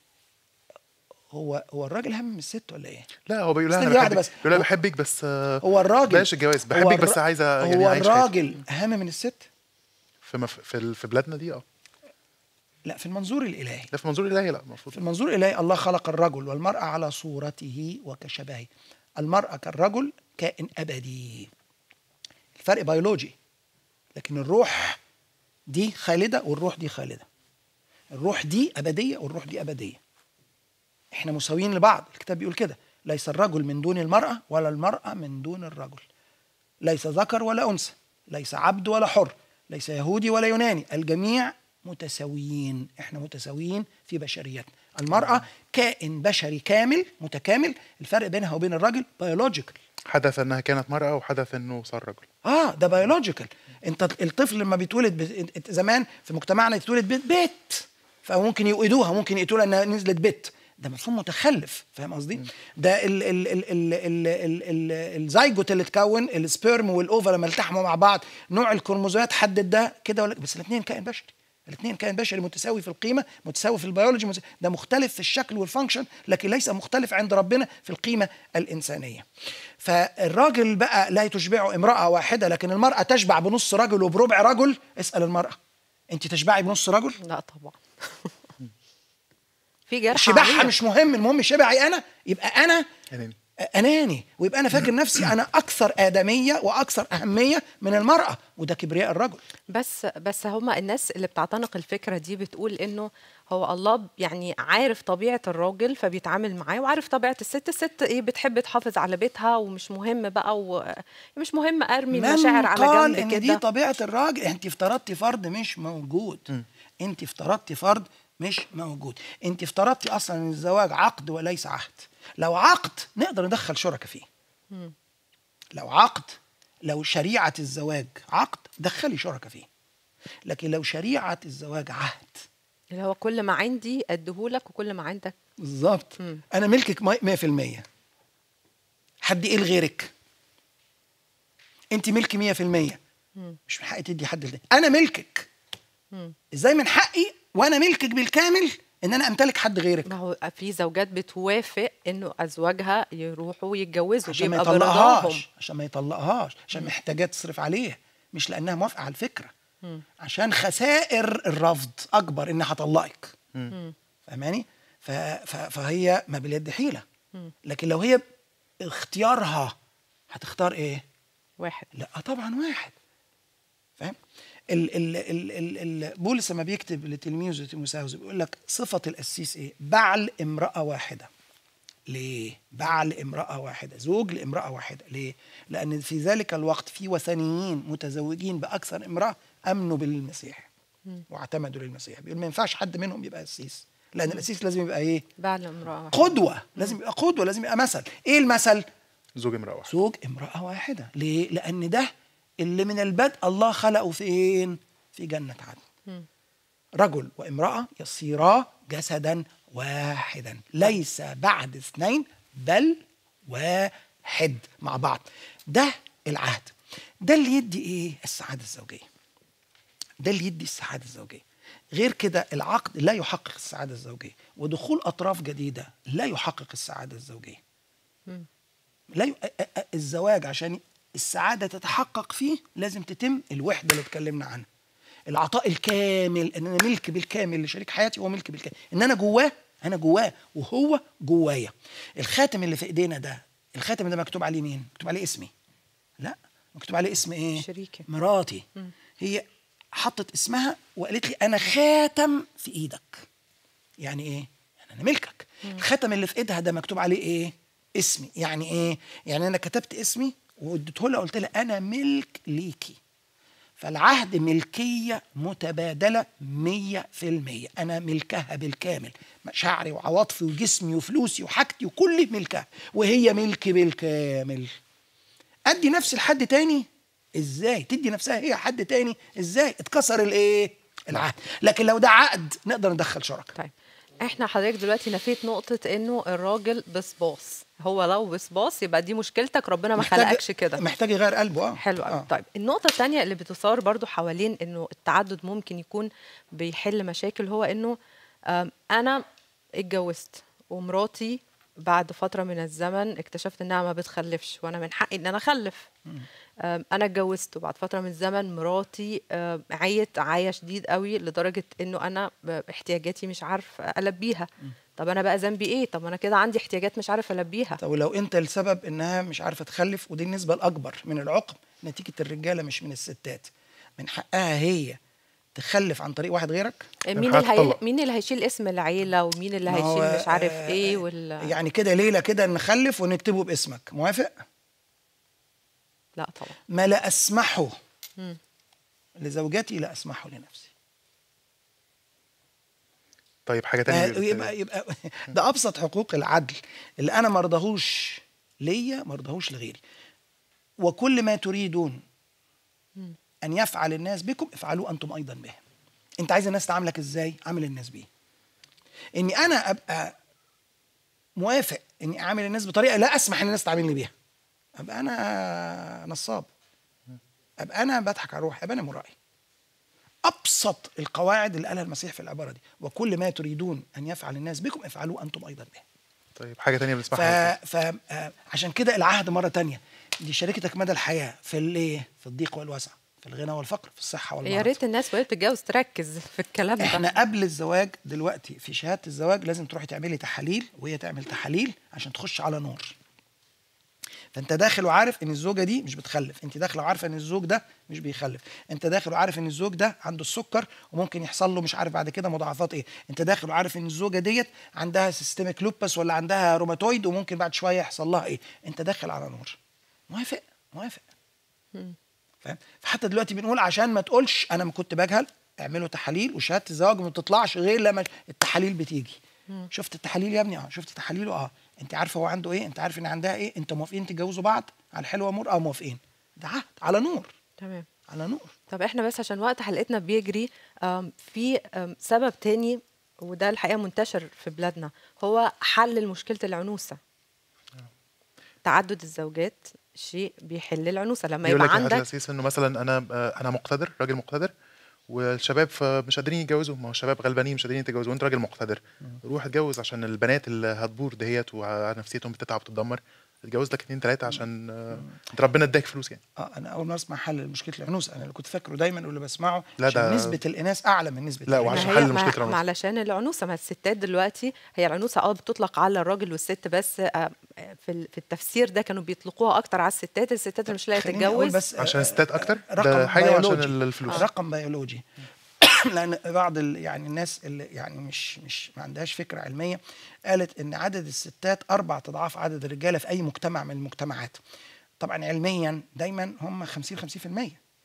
B: هو الراجل اهم من الست ولا ايه؟
C: لا، هو بيقول لها
B: استني
C: انا
B: واحدة
C: بحبك،
B: بس.
C: بيقول لها بحبك بس
B: هو الراجل
C: بلاش الجواز، بحبك بس عايزه يعني
B: هو
C: أعيش حياتي.
B: الراجل اهم من الست؟
C: في بلادنا دي
B: لا، في المنظور الالهي.
C: لا، في منظور الهي لا، المفروض
B: في المنظور الالهي الله خلق الرجل والمرأة على صورته وكشبهه. المرأة كالرجل كائن ابدي، الفرق بيولوجي، لكن الروح دي خالدة والروح دي خالدة. الروح دي ابدية والروح دي ابدية. احنا مساويين لبعض، الكتاب بيقول كده: ليس الرجل من دون المرأة ولا المرأة من دون الرجل، ليس ذكر ولا أنثى، ليس عبد ولا حر، ليس يهودي ولا يوناني، الجميع متساويين. احنا متساويين في بشريتنا. المرأة كائن بشري كامل متكامل، الفرق بينها وبين الرجل بيولوجيكال.
C: حدث انها كانت مرأة وحدث انه صار رجل.
B: ده بيولوجيكال. انت الطفل لما بيتولد زمان في مجتمعنا يتولد بيت، فممكن يوقدوها، ممكن يقتلوها انها نزلت بيت. ده مفهوم متخلف. فاهم قصدي؟ ده الزيجوت اللي اتكون، السبيرم والاوفا لما التحموا مع بعض، نوع الكروموزومات حدد ده كده ولا بس. الاثنين كائن بشري، الاثنين كائن بشري متساوي في القيمه، متساوي في البيولوجي، ده مختلف في الشكل والفانكشن، لكن ليس مختلف عند ربنا في القيمه الانسانيه. فالراجل بقى لا تشبعه امراه واحده، لكن المراه تشبع بنص رجل وبربع رجل. اسال المراه: انت تشبعي بنص رجل؟
A: لا طبعا. في جرح
B: شبعها مش مهم، المهم شبعي انا، يبقى انا اناني، ويبقى انا فاكر نفسي انا اكثر ادميه واكثر اهميه من المراه، وده كبرياء الرجل.
A: بس هما الناس اللي بتعتنق الفكره دي بتقول انه هو الله يعني عارف طبيعه الراجل فبيتعامل معاه، وعارف طبيعه الست ايه، بتحب تحافظ على بيتها ومش مهم بقى، ومش مهم ارمي المشاعر على جنب
B: إن
A: كده.
B: دي طبيعه الراجل. انت افترضتي فرض مش موجود. انت افترضتي فرض مش موجود. انت افترضتي اصلا ان الزواج عقد وليس عهد. لو عقد نقدر ندخل شركاء فيه. لو عقد، لو شريعه الزواج عقد دخلي شركاء فيه. لكن لو شريعه الزواج عهد،
A: اللي هو كل ما عندي اديهولك وكل ما عندك
B: بالظبط. انا ملكك 100%. حد ايه لغيرك؟ انت ملكي 100%. مش من حقي تدي حد لده. انا ملكك. ازاي من حقي وانا ملكك بالكامل ان انا امتلك حد غيرك؟
A: ما هو في زوجات بتوافق انه ازواجها يروحوا يتجوزوا
B: عشان ما
A: بيبقى برضاهم،
B: يطلقهاش، عشان محتاجة تصرف عليها، مش لانها موافقه على الفكره. عشان خسائر الرفض اكبر انها هطلقك. فاهماني؟ فهي ما باليد حيله. لكن لو هي اختيارها هتختار ايه؟
A: واحد.
B: لا طبعا واحد. فاهم؟ بولس لما بيكتب لتلميذه تيموثاوس بيقول لك صفة القسيس ايه؟ بعل امرأة واحدة. ليه؟ بعل امرأة واحدة، زوج لامرأة واحدة. ليه؟ لأن في ذلك الوقت في وثنيين متزوجين بأكثر امرأة أمنوا بالمسيح. واعتمدوا للمسيح. بيقول ما ينفعش حد منهم يبقى قسيس، لان القسيس لازم يبقى ايه؟
A: بعد امرأة واحدة.
B: قدوه، لازم يبقى قدوه، لازم يبقى مثل. ايه المثل؟
C: زوج امرأة واحدة.
B: زوج امرأة واحدة. ليه؟ لأن ده اللي من البدء الله خلقه فين؟ في جنة عدن. رجل وامرأة يصيرا جسدا واحدا، ليس بعد اثنين بل واحد مع بعض. ده العهد، ده اللي يدي ايه؟ السعادة الزوجية. ده اللي يدي السعادة الزوجية. غير كده العقد لا يحقق السعادة الزوجية، ودخول أطراف جديدة لا يحقق السعادة الزوجية. الزواج عشان السعادة تتحقق فيه لازم تتم الوحدة اللي اتكلمنا عنها، العطاء الكامل، ان انا ملك بالكامل لشريك حياتي، هو ملك بالكامل، ان انا جواه وهو جوايا. الخاتم اللي في ايدينا ده، الخاتم ده مكتوب عليه مين؟ مكتوب عليه اسمي؟ لا، مكتوب عليه اسم ايه؟
A: شريكي،
B: مراتي. هي حطت اسمها وقالت لي انا خاتم في ايدك. يعني ايه؟ يعني انا ملكك. الخاتم اللي في ايدها ده مكتوب عليه ايه؟ اسمي. يعني ايه؟ يعني انا كتبت اسمي واديته لها، قلت لها انا ملك ليكي. فالعهد ملكيه متبادله 100%. انا ملكها بالكامل، مشاعري وعواطفي وجسمي وفلوسي وحاجتي وكل ملكها، وهي ملكي بالكامل. ادي نفسي لحد تاني ازاي؟ تدي نفسها هي حد تاني ازاي؟ اتكسر الايه؟ العهد. لكن لو ده عقد نقدر ندخل شركاء.
A: طيب احنا حضرتك دلوقتي نفيت نقطة انه الراجل بصباص. هو لو بصباص يبقى دي مشكلتك، ربنا ما خلقكش كده،
B: محتاج يغير قلبه.
A: حلو قوي. طيب النقطة الثانية اللي بتثار برضو حوالين انه التعدد ممكن يكون بيحل مشاكل، هو انه انا اتجوزت ومراتي بعد فترة من الزمن اكتشفت انها ما بتخلفش، وانا من حقي ان انا اخلف. انا اتجوزت وبعد فتره من الزمن مراتي عيا شديد قوي لدرجه انه انا احتياجاتي مش عارف البيها. طب انا بقى ذنبي ايه؟ طب انا كده عندي احتياجات مش عارف البيها.
B: طب ولو انت السبب انها مش عارفه تخلف، ودي النسبه الاكبر من العقم نتيجه الرجاله مش من الستات، من حقها هي تخلف عن طريق واحد غيرك.
A: مين اللي هيشيل اسم العيله، ومين اللي هيشيل مش عارف ايه
B: يعني كده ليله كده نخلف ونكتبه باسمك، موافق؟
A: لا طبعا.
B: ما لا أسمحه لزوجتي لا أسمحه لنفسي.
C: طيب حاجة تانية
B: يبقى ده أبسط حقوق العدل اللي أنا مرضهوش ليا مرضهوش لغيري. وكل ما تريدون أن يفعل الناس بكم افعلوا أنتم أيضا به. أنت عايز الناس تعاملك إزاي؟ عامل الناس بيه. إني أنا أبقى موافق إني أعامل الناس بطريقة لا أسمح إن الناس تعاملني بيها، أبقى أنا نصاب، أبقى أنا بضحك على روحي، أبقى أنا مرائي. أبسط القواعد اللي قالها المسيح في العبارة دي، وكل ما تريدون أن يفعل الناس بكم افعلوا أنتم أيضا به.
C: طيب حاجة تانية بنسمعها
B: عشان كده العهد مرة تانية دي شريكتك مدى الحياة في الضيق والوسع، في الغنى والفقر، في الصحة والمرض.
A: يا ريت الناس وهي بتتجوز تركز في الكلام ده.
B: احنا قبل الزواج دلوقتي في شهادة الزواج لازم تروحي تعملي تحاليل وهي تعمل تحاليل عشان تخش على نور. فانت داخل وعارف ان الزوجه دي مش بتخلف، انت داخله وعارفه ان الزوج ده مش بيخلف، انت داخل وعارف ان الزوج ده عنده السكر وممكن يحصل له مش عارف بعد كده مضاعفات ايه، انت داخل وعارف ان الزوجه ديت عندها سيستميك لوبس ولا عندها روماتويد وممكن بعد شويه يحصل لها ايه. انت داخل على نور. موافق؟ فاهم؟ فحتى دلوقتي بنقول عشان ما تقولش انا ما كنت بجهل، اعملوا تحاليل، وشهاده الزواج ما بتطلعش غير لما التحاليل بتيجي. شفت التحاليل يا ابني؟ شفت تحاليله؟ انت عارفه هو عنده ايه، انت عارف ان عندها ايه، انت موافقين تتجوزوا بعض على الحلوه مر؟ موافقين. ده عهد على نور.
A: تمام،
B: على نور.
A: طب احنا بس عشان وقت حلقتنا بيجري، في سبب تاني وده الحقيقه منتشر في بلادنا، هو حل مشكله العنوسه. تعدد الزوجات شيء بيحل العنوسه. لما يبقى عندك
C: الاساس انه مثلا انا مقتدر، راجل مقتدر، والشباب مش قادرين يتجوزوا، ما هو الشباب غلبانين مش قادرين يتجوزوا، وانت راجل مقتدر روح اتجوز عشان البنات اللي هتبور دهيت ونفسيتهم بتتعب وتتدمر، اتجوز لك 2 3 عشان انت ربنا اداك فلوس يعني.
B: انا اول ما اسمع حل مشكله العنوسه، انا اللي كنت فاكره دايما واللي بسمعه
C: لا
B: عشان نسبه الاناث اعلى من نسبه
C: لا، وعشان حل مشكله العنوسه.
A: علشان العنوسه، ما الستات دلوقتي هي العنوسه بتطلق على الراجل والست، بس في التفسير ده كانوا بيطلقوها اكتر على الستات اللي مش لاقيه تتجوز
C: عشان الستات اكتر،
B: ده
C: حاجه عشان الفلوس.
B: رقم بيولوجي. لان بعض يعني الناس اللي يعني مش ما عندهاش فكره علميه قالت ان عدد الستات 4 أضعاف عدد الرجاله في اي مجتمع من المجتمعات. طبعا علميا دايما هم 50-50%،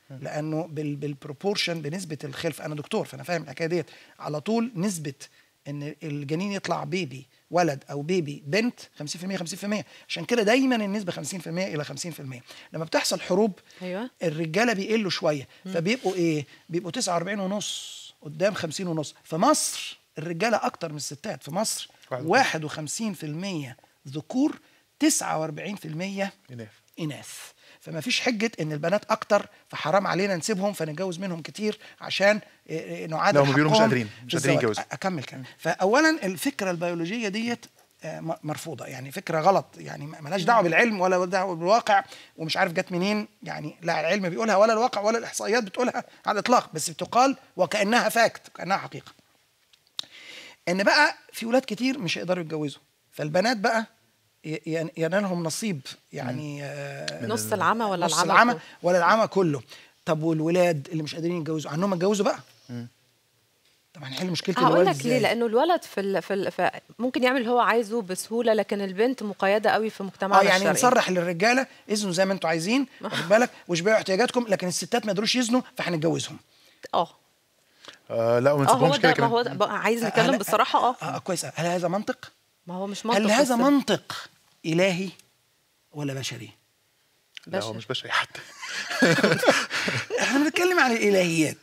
B: لانه بالبروبورشن بنسبه الخلف، انا دكتور فانا فاهم الحكايه ديت، على طول نسبه ان الجنين يطلع بيبي ولد او بيبي بنت 50% 50%. عشان كده دايما النسبه 50% الى 50%. لما بتحصل حروب
A: ايوه
B: الرجاله بيقلوا شويه، فبيبقوا ايه؟ بيبقوا 49.5 قدام 50.5. في مصر الرجاله اكتر من الستات. في مصر 51% ذكور، 49% اناث. فما فيش حجه ان البنات اكتر فحرام علينا نسيبهم فنتجوز منهم كتير عشان نعادل حقهم.
C: لو مش قادرين يتجوزوا.
B: اكمل كلام. فاولا الفكره البيولوجيه ديت مرفوضه، يعني فكره غلط، يعني مالهاش دعوه بالعلم ولا دعوه بالواقع، ومش عارف جت منين، يعني لا العلم بيقولها ولا الواقع ولا الاحصائيات بتقولها على الاطلاق، بس بتقال وكانها فاكت، كانها حقيقه. ان بقى في ولاد كتير مش هيقدروا يتجوزوا، فالبنات بقى ينالهم نصيب، يعني
A: نص العمى ولا
B: نص العمى ولا العمى كله. طب والولاد اللي مش قادرين يتجوزوا عنهم يتجوزوا بقى؟ طب هنحل مشكله الولاد
A: هقول لك
B: ازاي؟
A: ليه؟ لانه الولد في ممكن يعمل اللي هو عايزه بسهوله، لكن البنت مقيده قوي في مجتمعنا
B: يعني
A: الشرقي.
B: نصرح للرجاله اذنوا زي ما انتم عايزين، واخد بالك، واشبعوا احتياجاتكم، لكن الستات ما يقدروش يزنوا فهنتجوزهم.
C: لا ما نسيبهمش كده.
A: ما هو ده عايز نتكلم بصراحه.
B: كويس. هل هذا منطق؟
A: ما هو مش منطق.
B: هل هذا منطق الهي ولا بشري؟
C: لا هو مش بشري حتى.
B: احنا بنتكلم عن الالهيات.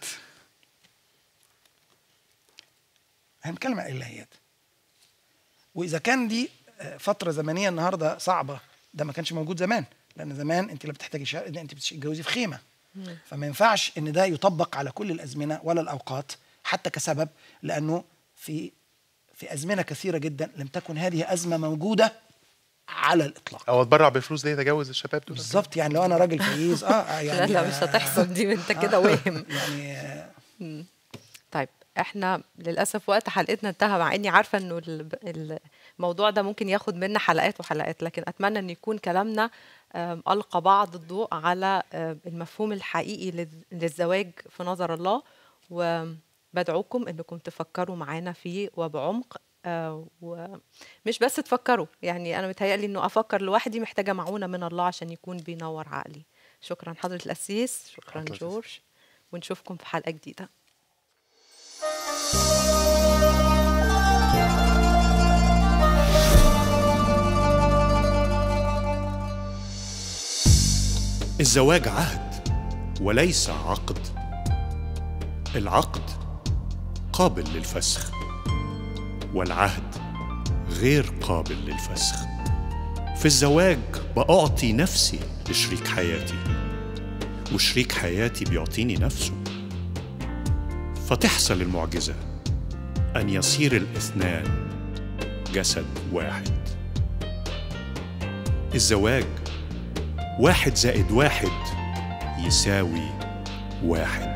B: هنتكلم عن الالهيات. واذا كان دي فتره زمنيه النهارده صعبه، ده ما كانش موجود زمان، لان زمان انت لا بتحتاجي انت بتتجوزي في خيمه. فما ينفعش ان ده يطبق على كل الازمنه ولا الاوقات، حتى كسبب، لانه في ازمنه كثيره جدا لم تكن هذه ازمه موجوده على الاطلاق.
C: او اتبرع بفلوس ليه تجوز الشباب دول؟
B: بالظبط. يعني لو انا راجل فقير يعني
A: لا مش هتحصل دي، انت كده واهم.
B: يعني
A: طيب احنا للاسف وقت حلقتنا انتهى، مع اني عارفه انه الموضوع ده ممكن ياخد منا حلقات وحلقات، لكن اتمنى ان يكون كلامنا القى بعض الضوء على المفهوم الحقيقي للزواج في نظر الله، وبدعوكم انكم تفكروا معانا فيه وبعمق، ومش بس تفكروا. يعني انا متهيألي انه افكر لوحدي محتاجه معونه من الله عشان يكون بينور عقلي. شكرا حضره القسيس، شكرا جورج، ونشوفكم في حلقه جديده.
G: الزواج عهد وليس عقد. العقد قابل للفسخ، والعهد غير قابل للفسخ. في الزواج بأعطي نفسي لشريك حياتي، وشريك حياتي بيعطيني نفسه، فتحصل المعجزة أن يصير الاثنان جسد واحد. الزواج 1+1 يساوي 1.